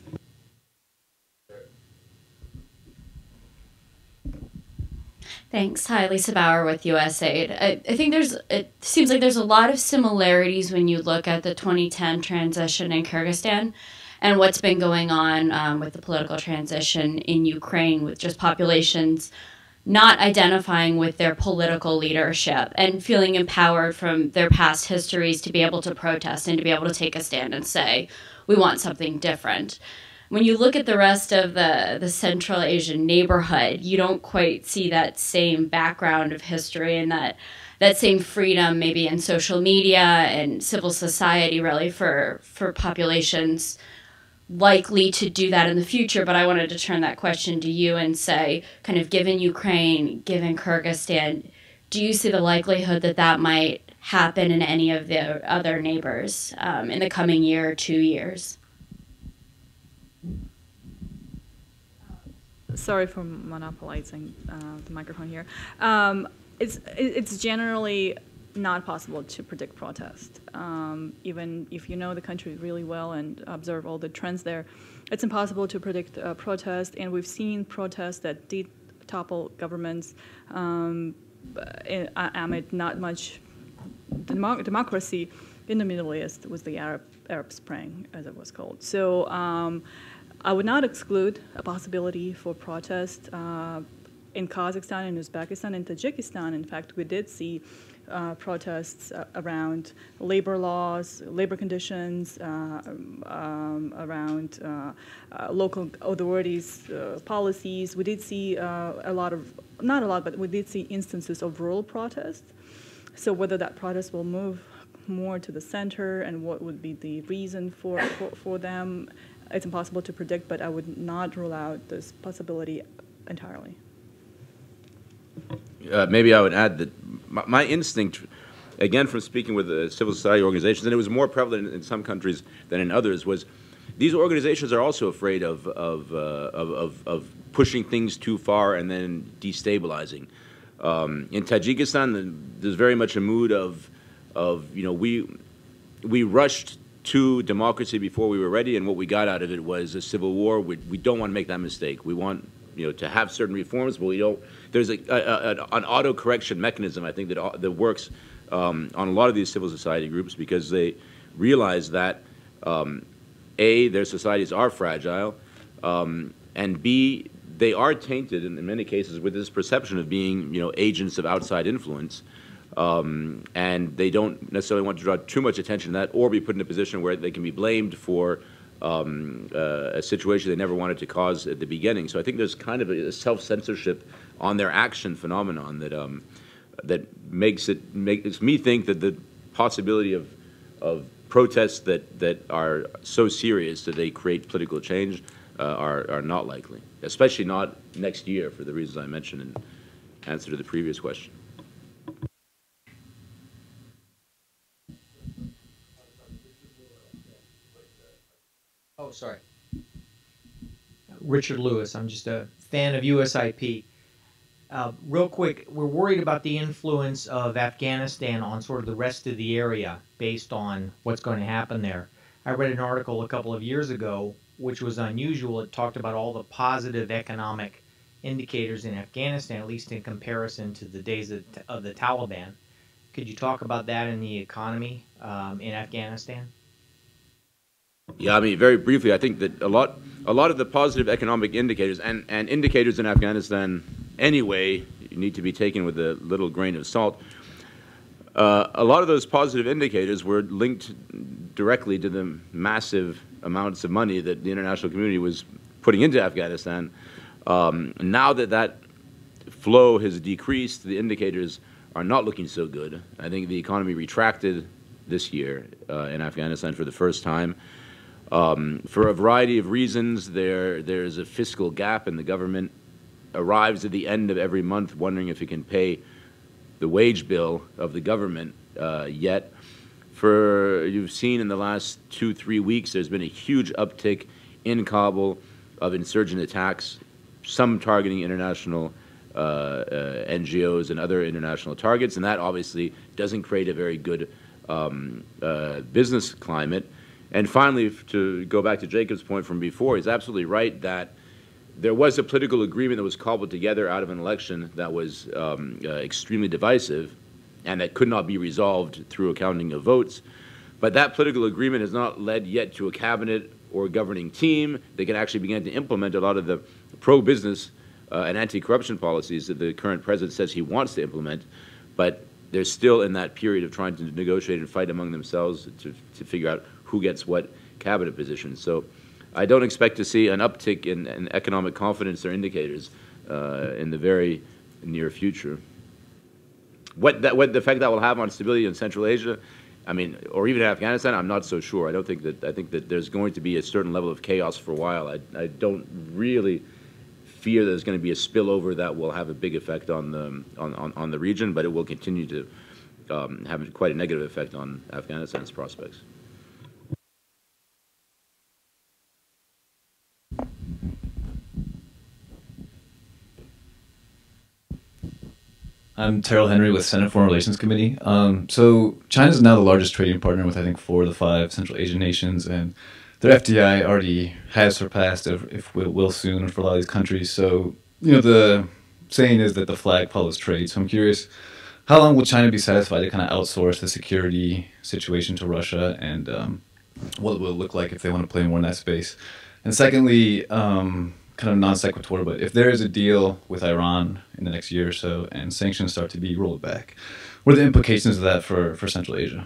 S6: Thanks. Hi, Lisa Bauer with USAID. I think it seems like there's a lot of similarities when you look at the 2010 transition in Kyrgyzstan and what's been going on with the political transition in Ukraine, with just populations not identifying with their political leadership and feeling empowered from their past histories to be able to protest and to be able to take a stand and say, we want something different. When you look at the rest of the Central Asian neighborhood, you don't quite see that same background of history and that same freedom maybe in social media and civil society really for populations likely to do that in the future. But I wanted to turn that question to you and say, kind of given Ukraine, given Kyrgyzstan, do you see the likelihood that might happen in any of the other neighbors in the coming year or 2 years?
S3: Sorry for monopolizing the microphone here. It's generally not possible to predict protest. Even if you know the country really well and observe all the trends there, it's impossible to predict protest. And we've seen protests that did topple governments amid not much democracy in the Middle East with the Arab Spring, as it was called. So I would not exclude a possibility for protest in Kazakhstan and Uzbekistan and Tajikistan. In fact, we did see protests around labor laws, labor conditions, around local authorities' policies. We did see not a lot, but we did see instances of rural protests. So whether that protest will move more to the center and what would be the reason for them. It's impossible to predict, but I would not rule out this possibility entirely.
S1: Maybe I would add that my instinct, again from speaking with the civil society organizations, and it was more prevalent in some countries than in others, was these organizations are also afraid of pushing things too far and then destabilizing. In Tajikistan, there's very much a mood of we rushed to democracy before we were ready, and what we got out of it was a civil war. We don't want to make that mistake. We want to have certain reforms, but we don't. There's an auto-correction mechanism, I think, that works on a lot of these civil society groups because they realize that A, their societies are fragile, and B, they are tainted in many cases with this perception of being agents of outside influence. And they don't necessarily want to draw too much attention to that or be put in a position where they can be blamed for a situation they never wanted to cause at the beginning. So I think there's kind of a self-censorship on their action phenomenon that makes me think that the possibility of protests that are so serious that they create political change are not likely, especially not next year for the reasons I mentioned in answer to the previous question.
S14: Oh, sorry. Richard Lewis. I'm just a fan of USIP. Real quick, we're worried about the influence of Afghanistan on sort of the rest of the area based on what's going to happen there. I read an article a couple of years ago, which was unusual. It talked about all the positive economic indicators in Afghanistan, at least in comparison to the days of the Taliban. Could you talk about that in the economy in Afghanistan?
S1: Yeah, I mean, very briefly, I think that a lot of the positive economic indicators and indicators in Afghanistan anyway need to be taken with a little grain of salt. A lot of those positive indicators were linked directly to the massive amounts of money that the international community was putting into Afghanistan. Now that flow has decreased, the indicators are not looking so good. I think the economy retracted this year in Afghanistan for the first time. For a variety of reasons, there's a fiscal gap, and the government arrives at the end of every month wondering if it can pay the wage bill of the government yet. You've seen in the last 2-3 weeks, there's been a huge uptick in Kabul of insurgent attacks, some targeting international NGOs and other international targets, and that obviously doesn't create a very good business climate. And finally, to go back to Jacob's point from before, he's absolutely right that there was a political agreement that was cobbled together out of an election that was extremely divisive and that could not be resolved through a counting of votes. But that political agreement has not led yet to a cabinet or a governing team that can actually begin to implement a lot of the pro-business and anti-corruption policies that the current president says he wants to implement. But they're still in that period of trying to negotiate and fight among themselves to figure out who gets what cabinet position. So I don't expect to see an uptick in economic confidence or indicators in the very near future. What the effect that will have on stability in Central Asia, I mean, or even Afghanistan, I'm not so sure. I think that there's going to be a certain level of chaos for a while. I don't really fear there's going to be a spillover that will have a big effect on the region, but it will continue to have quite a negative effect on Afghanistan's prospects.
S15: I'm Terrell Henry with Senate Foreign Relations Committee. So China is now the largest trading partner with, I think, 4 of the 5 Central Asian nations, and their FDI already has surpassed, if will soon, for a lot of these countries. So, the saying is that the flag follows trade. So I'm curious, how long will China be satisfied to kind of outsource the security situation to Russia, and what it will look like if they want to play more in that space? And secondly, kind of non sequitur, but if there is a deal with Iran in the next year or so and sanctions start to be rolled back, what are the implications of that for Central Asia?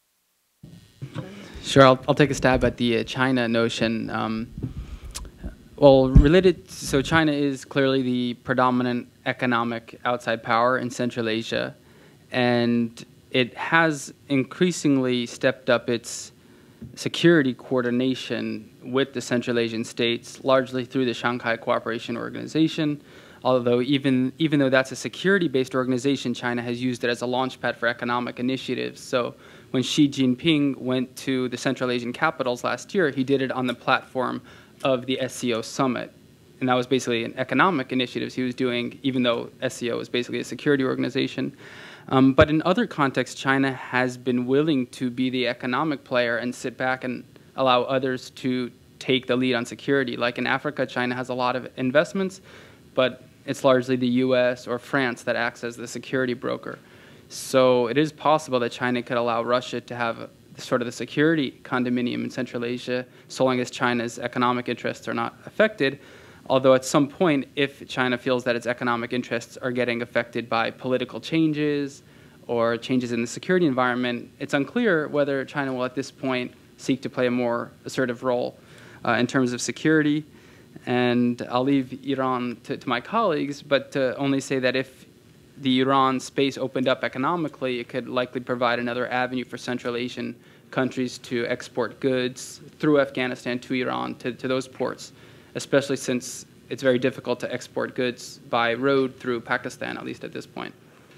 S5: Sure, I'll take a stab at the China notion. Well, related, so China is clearly the predominant economic outside power in Central Asia, and it has increasingly stepped up its security coordination with the Central Asian states, largely through the Shanghai Cooperation Organization. Although even though that's a security-based organization, China has used it as a launchpad for economic initiatives. So when Xi Jinping went to the Central Asian capitals last year, he did it on the platform of the SCO summit. And that was basically an economic initiatives he was doing, even though SCO is basically a security organization. But in other contexts, China has been willing to be the economic player and sit back and allow others to take the lead on security. Like in Africa, China has a lot of investments, but it's largely the US or France that acts as the security broker. So it is possible that China could allow Russia to have sort of the security condominium in Central Asia, so long as China's economic interests are not affected. Although at some point, if China feels that its economic interests are getting affected by political changes or changes in the security environment, it's unclear whether China will at this point seek to play a more assertive role in terms of security. And I'll leave Iran to my colleagues, but to only say that if the Iran space opened up economically, it could likely provide another avenue for Central Asian countries to export goods through Afghanistan to Iran, to those ports, especially since it's very difficult to export goods by road through Pakistan, at least at this point.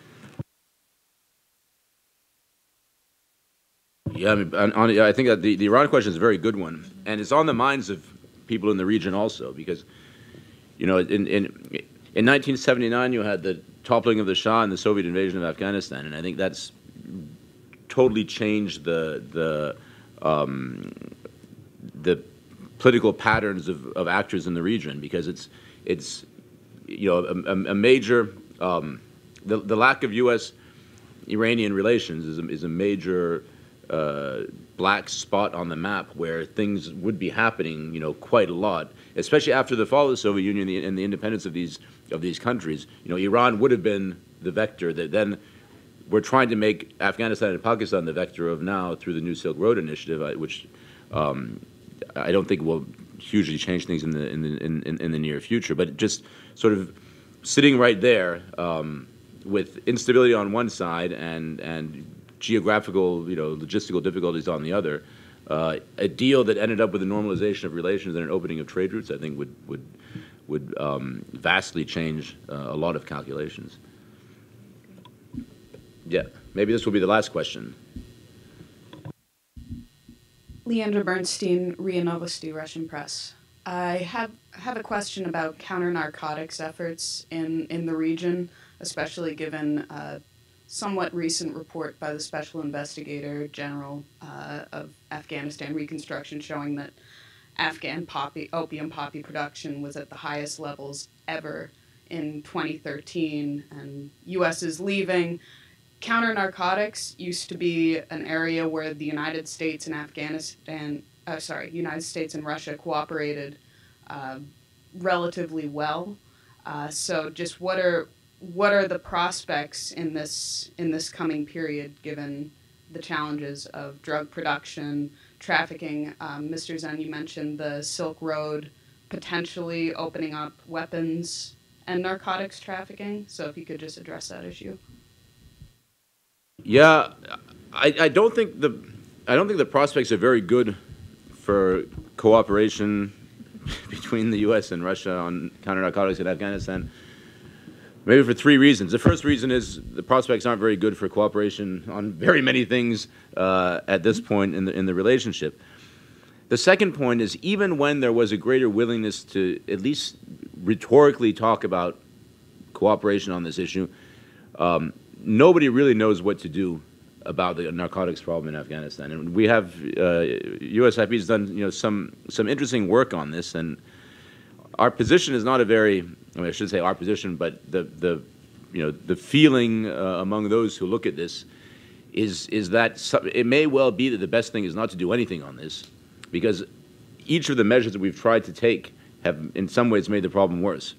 S1: Yeah, I think that the Iran question is a very good one, and it's on the minds of people in the region also, because, you know, in 1979 you had the toppling of the Shah and the Soviet invasion of Afghanistan, and I think that's totally changed the political patterns of actors in the region, because it's you know, a major the lack of U.S.-Iranian relations is a major black spot on the map where things would be happening, you know, quite a lot, especially after the fall of the Soviet Union and the independence of these countries. You know, Iran would have been the vector that then we're trying to make Afghanistan and Pakistan the vector of now through the New Silk Road Initiative, which I don't think will hugely change things in the near future, but just sort of sitting right there with instability on one side and geographical, you know, logistical difficulties on the other. A deal that ended up with a normalization of relations and an opening of trade routes, I think, would vastly change a lot of calculations. Yeah, maybe this will be the last question.
S16: Leandra Bernstein, RIA Novosti, Russian Press. I have a question about counter-narcotics efforts in the region, especially given a somewhat recent report by the Special Investigator General of Afghanistan Reconstruction showing that Afghan opium poppy production was at the highest levels ever in 2013, and U.S. is leaving. Counter-narcotics used to be an area where the United States and United States and Russia cooperated relatively well. So just what are the prospects in this coming period, given the challenges of drug production, trafficking? Mr. Zen, you mentioned the Silk Road potentially opening up weapons and narcotics trafficking. So if you could just address that issue.
S1: Yeah, I don't think the prospects are very good for cooperation between the U.S. and Russia on counter-narcotics in Afghanistan. Maybe for three reasons. The first reason is the prospects aren't very good for cooperation on very many things at this point in the relationship. The second point is, even when there was a greater willingness to at least rhetorically talk about cooperation on this issue, nobody really knows what to do about the narcotics problem in Afghanistan. And we have USIP has done, you know, some interesting work on this, and our position is not a very, I mean, I should say our position, but the feeling among those who look at this is that it may well be that the best thing is not to do anything on this, because each of the measures that we've tried to take have in some ways made the problem worse.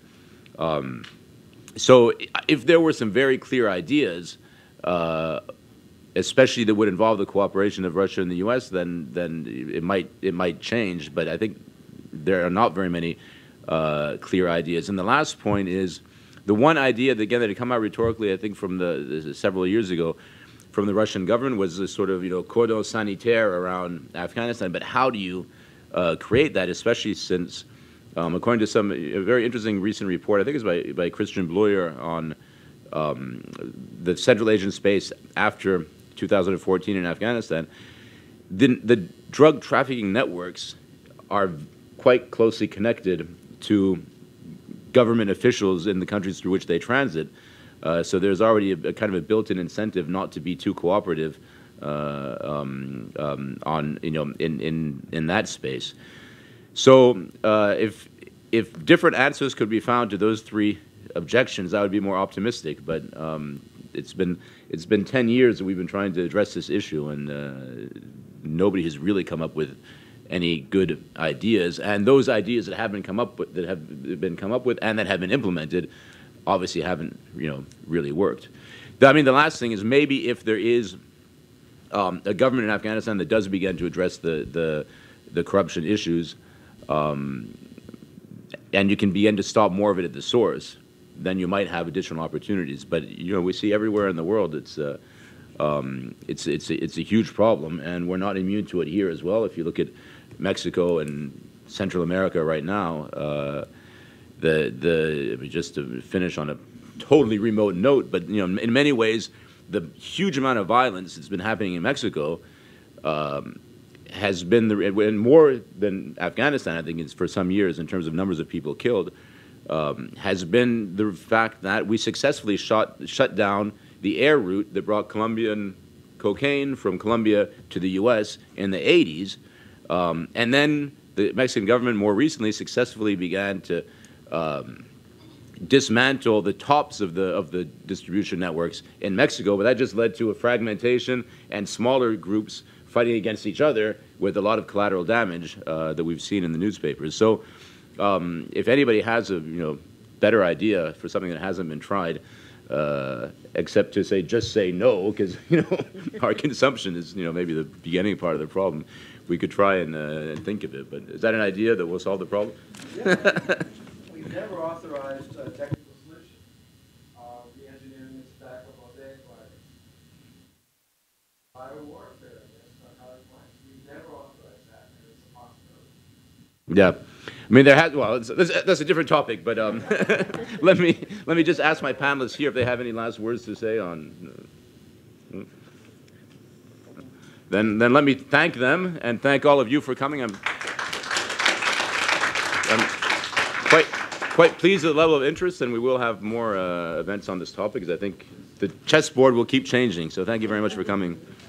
S1: So if there were some very clear ideas, especially that would involve the cooperation of Russia and the U.S., then it might change. But I think there are not very many clear ideas. And the last point is the one idea that, again, that had come out rhetorically, I think, from several years ago, from the Russian government was this sort of, cordon sanitaire around Afghanistan. But how do you create that, especially since, according to a very interesting recent report, I think it was by Christian Bloyer on the Central Asian space after 2014 in Afghanistan, the drug trafficking networks are quite closely connected to government officials in the countries through which they transit. So there's already a kind of a built-in incentive not to be too cooperative in that space. So if different answers could be found to those three objections, I would be more optimistic. But it's been 10 years that we've been trying to address this issue, and nobody has really come up with any good ideas. And those ideas that have been come up with, and that have been implemented, obviously haven't really worked. I mean, the last thing is maybe if there is a government in Afghanistan that does begin to address the corruption issues, and you can begin to stop more of it at the source, then you might have additional opportunities. But we see everywhere in the world it's a huge problem, and we're not immune to it here as well. If you look at Mexico and Central America right now, just to finish on a totally remote note, but in many ways, the huge amount of violence that's been happening in Mexico has been and more than Afghanistan, I think, it's for some years in terms of numbers of people killed, has been the fact that we successfully shut down the air route that brought Colombian cocaine from Colombia to the U.S. in the 80s, and then the Mexican government more recently successfully began to dismantle the tops of the distribution networks in Mexico, but that just led to a fragmentation and smaller groups fighting against each other with a lot of collateral damage that we've seen in the newspapers. So if anybody has a better idea for something that hasn't been tried, except to just say no, because our consumption is maybe the beginning part of the problem, we could try and think of it. But is that an idea that will solve the problem?
S17: Yeah. We've never authorized a technical solution. Re-engineering is back up all day, biowarfare, I guess, narcotic plants. We've never authorized that, and it's a possibility.
S1: Yeah. I mean, that's a different topic, but let me just ask my panelists here if they have any last words to say on. Then let me thank them and thank all of you for coming. I'm quite pleased with the level of interest, and we will have more events on this topic, because I think the chessboard will keep changing. So thank you very much for coming.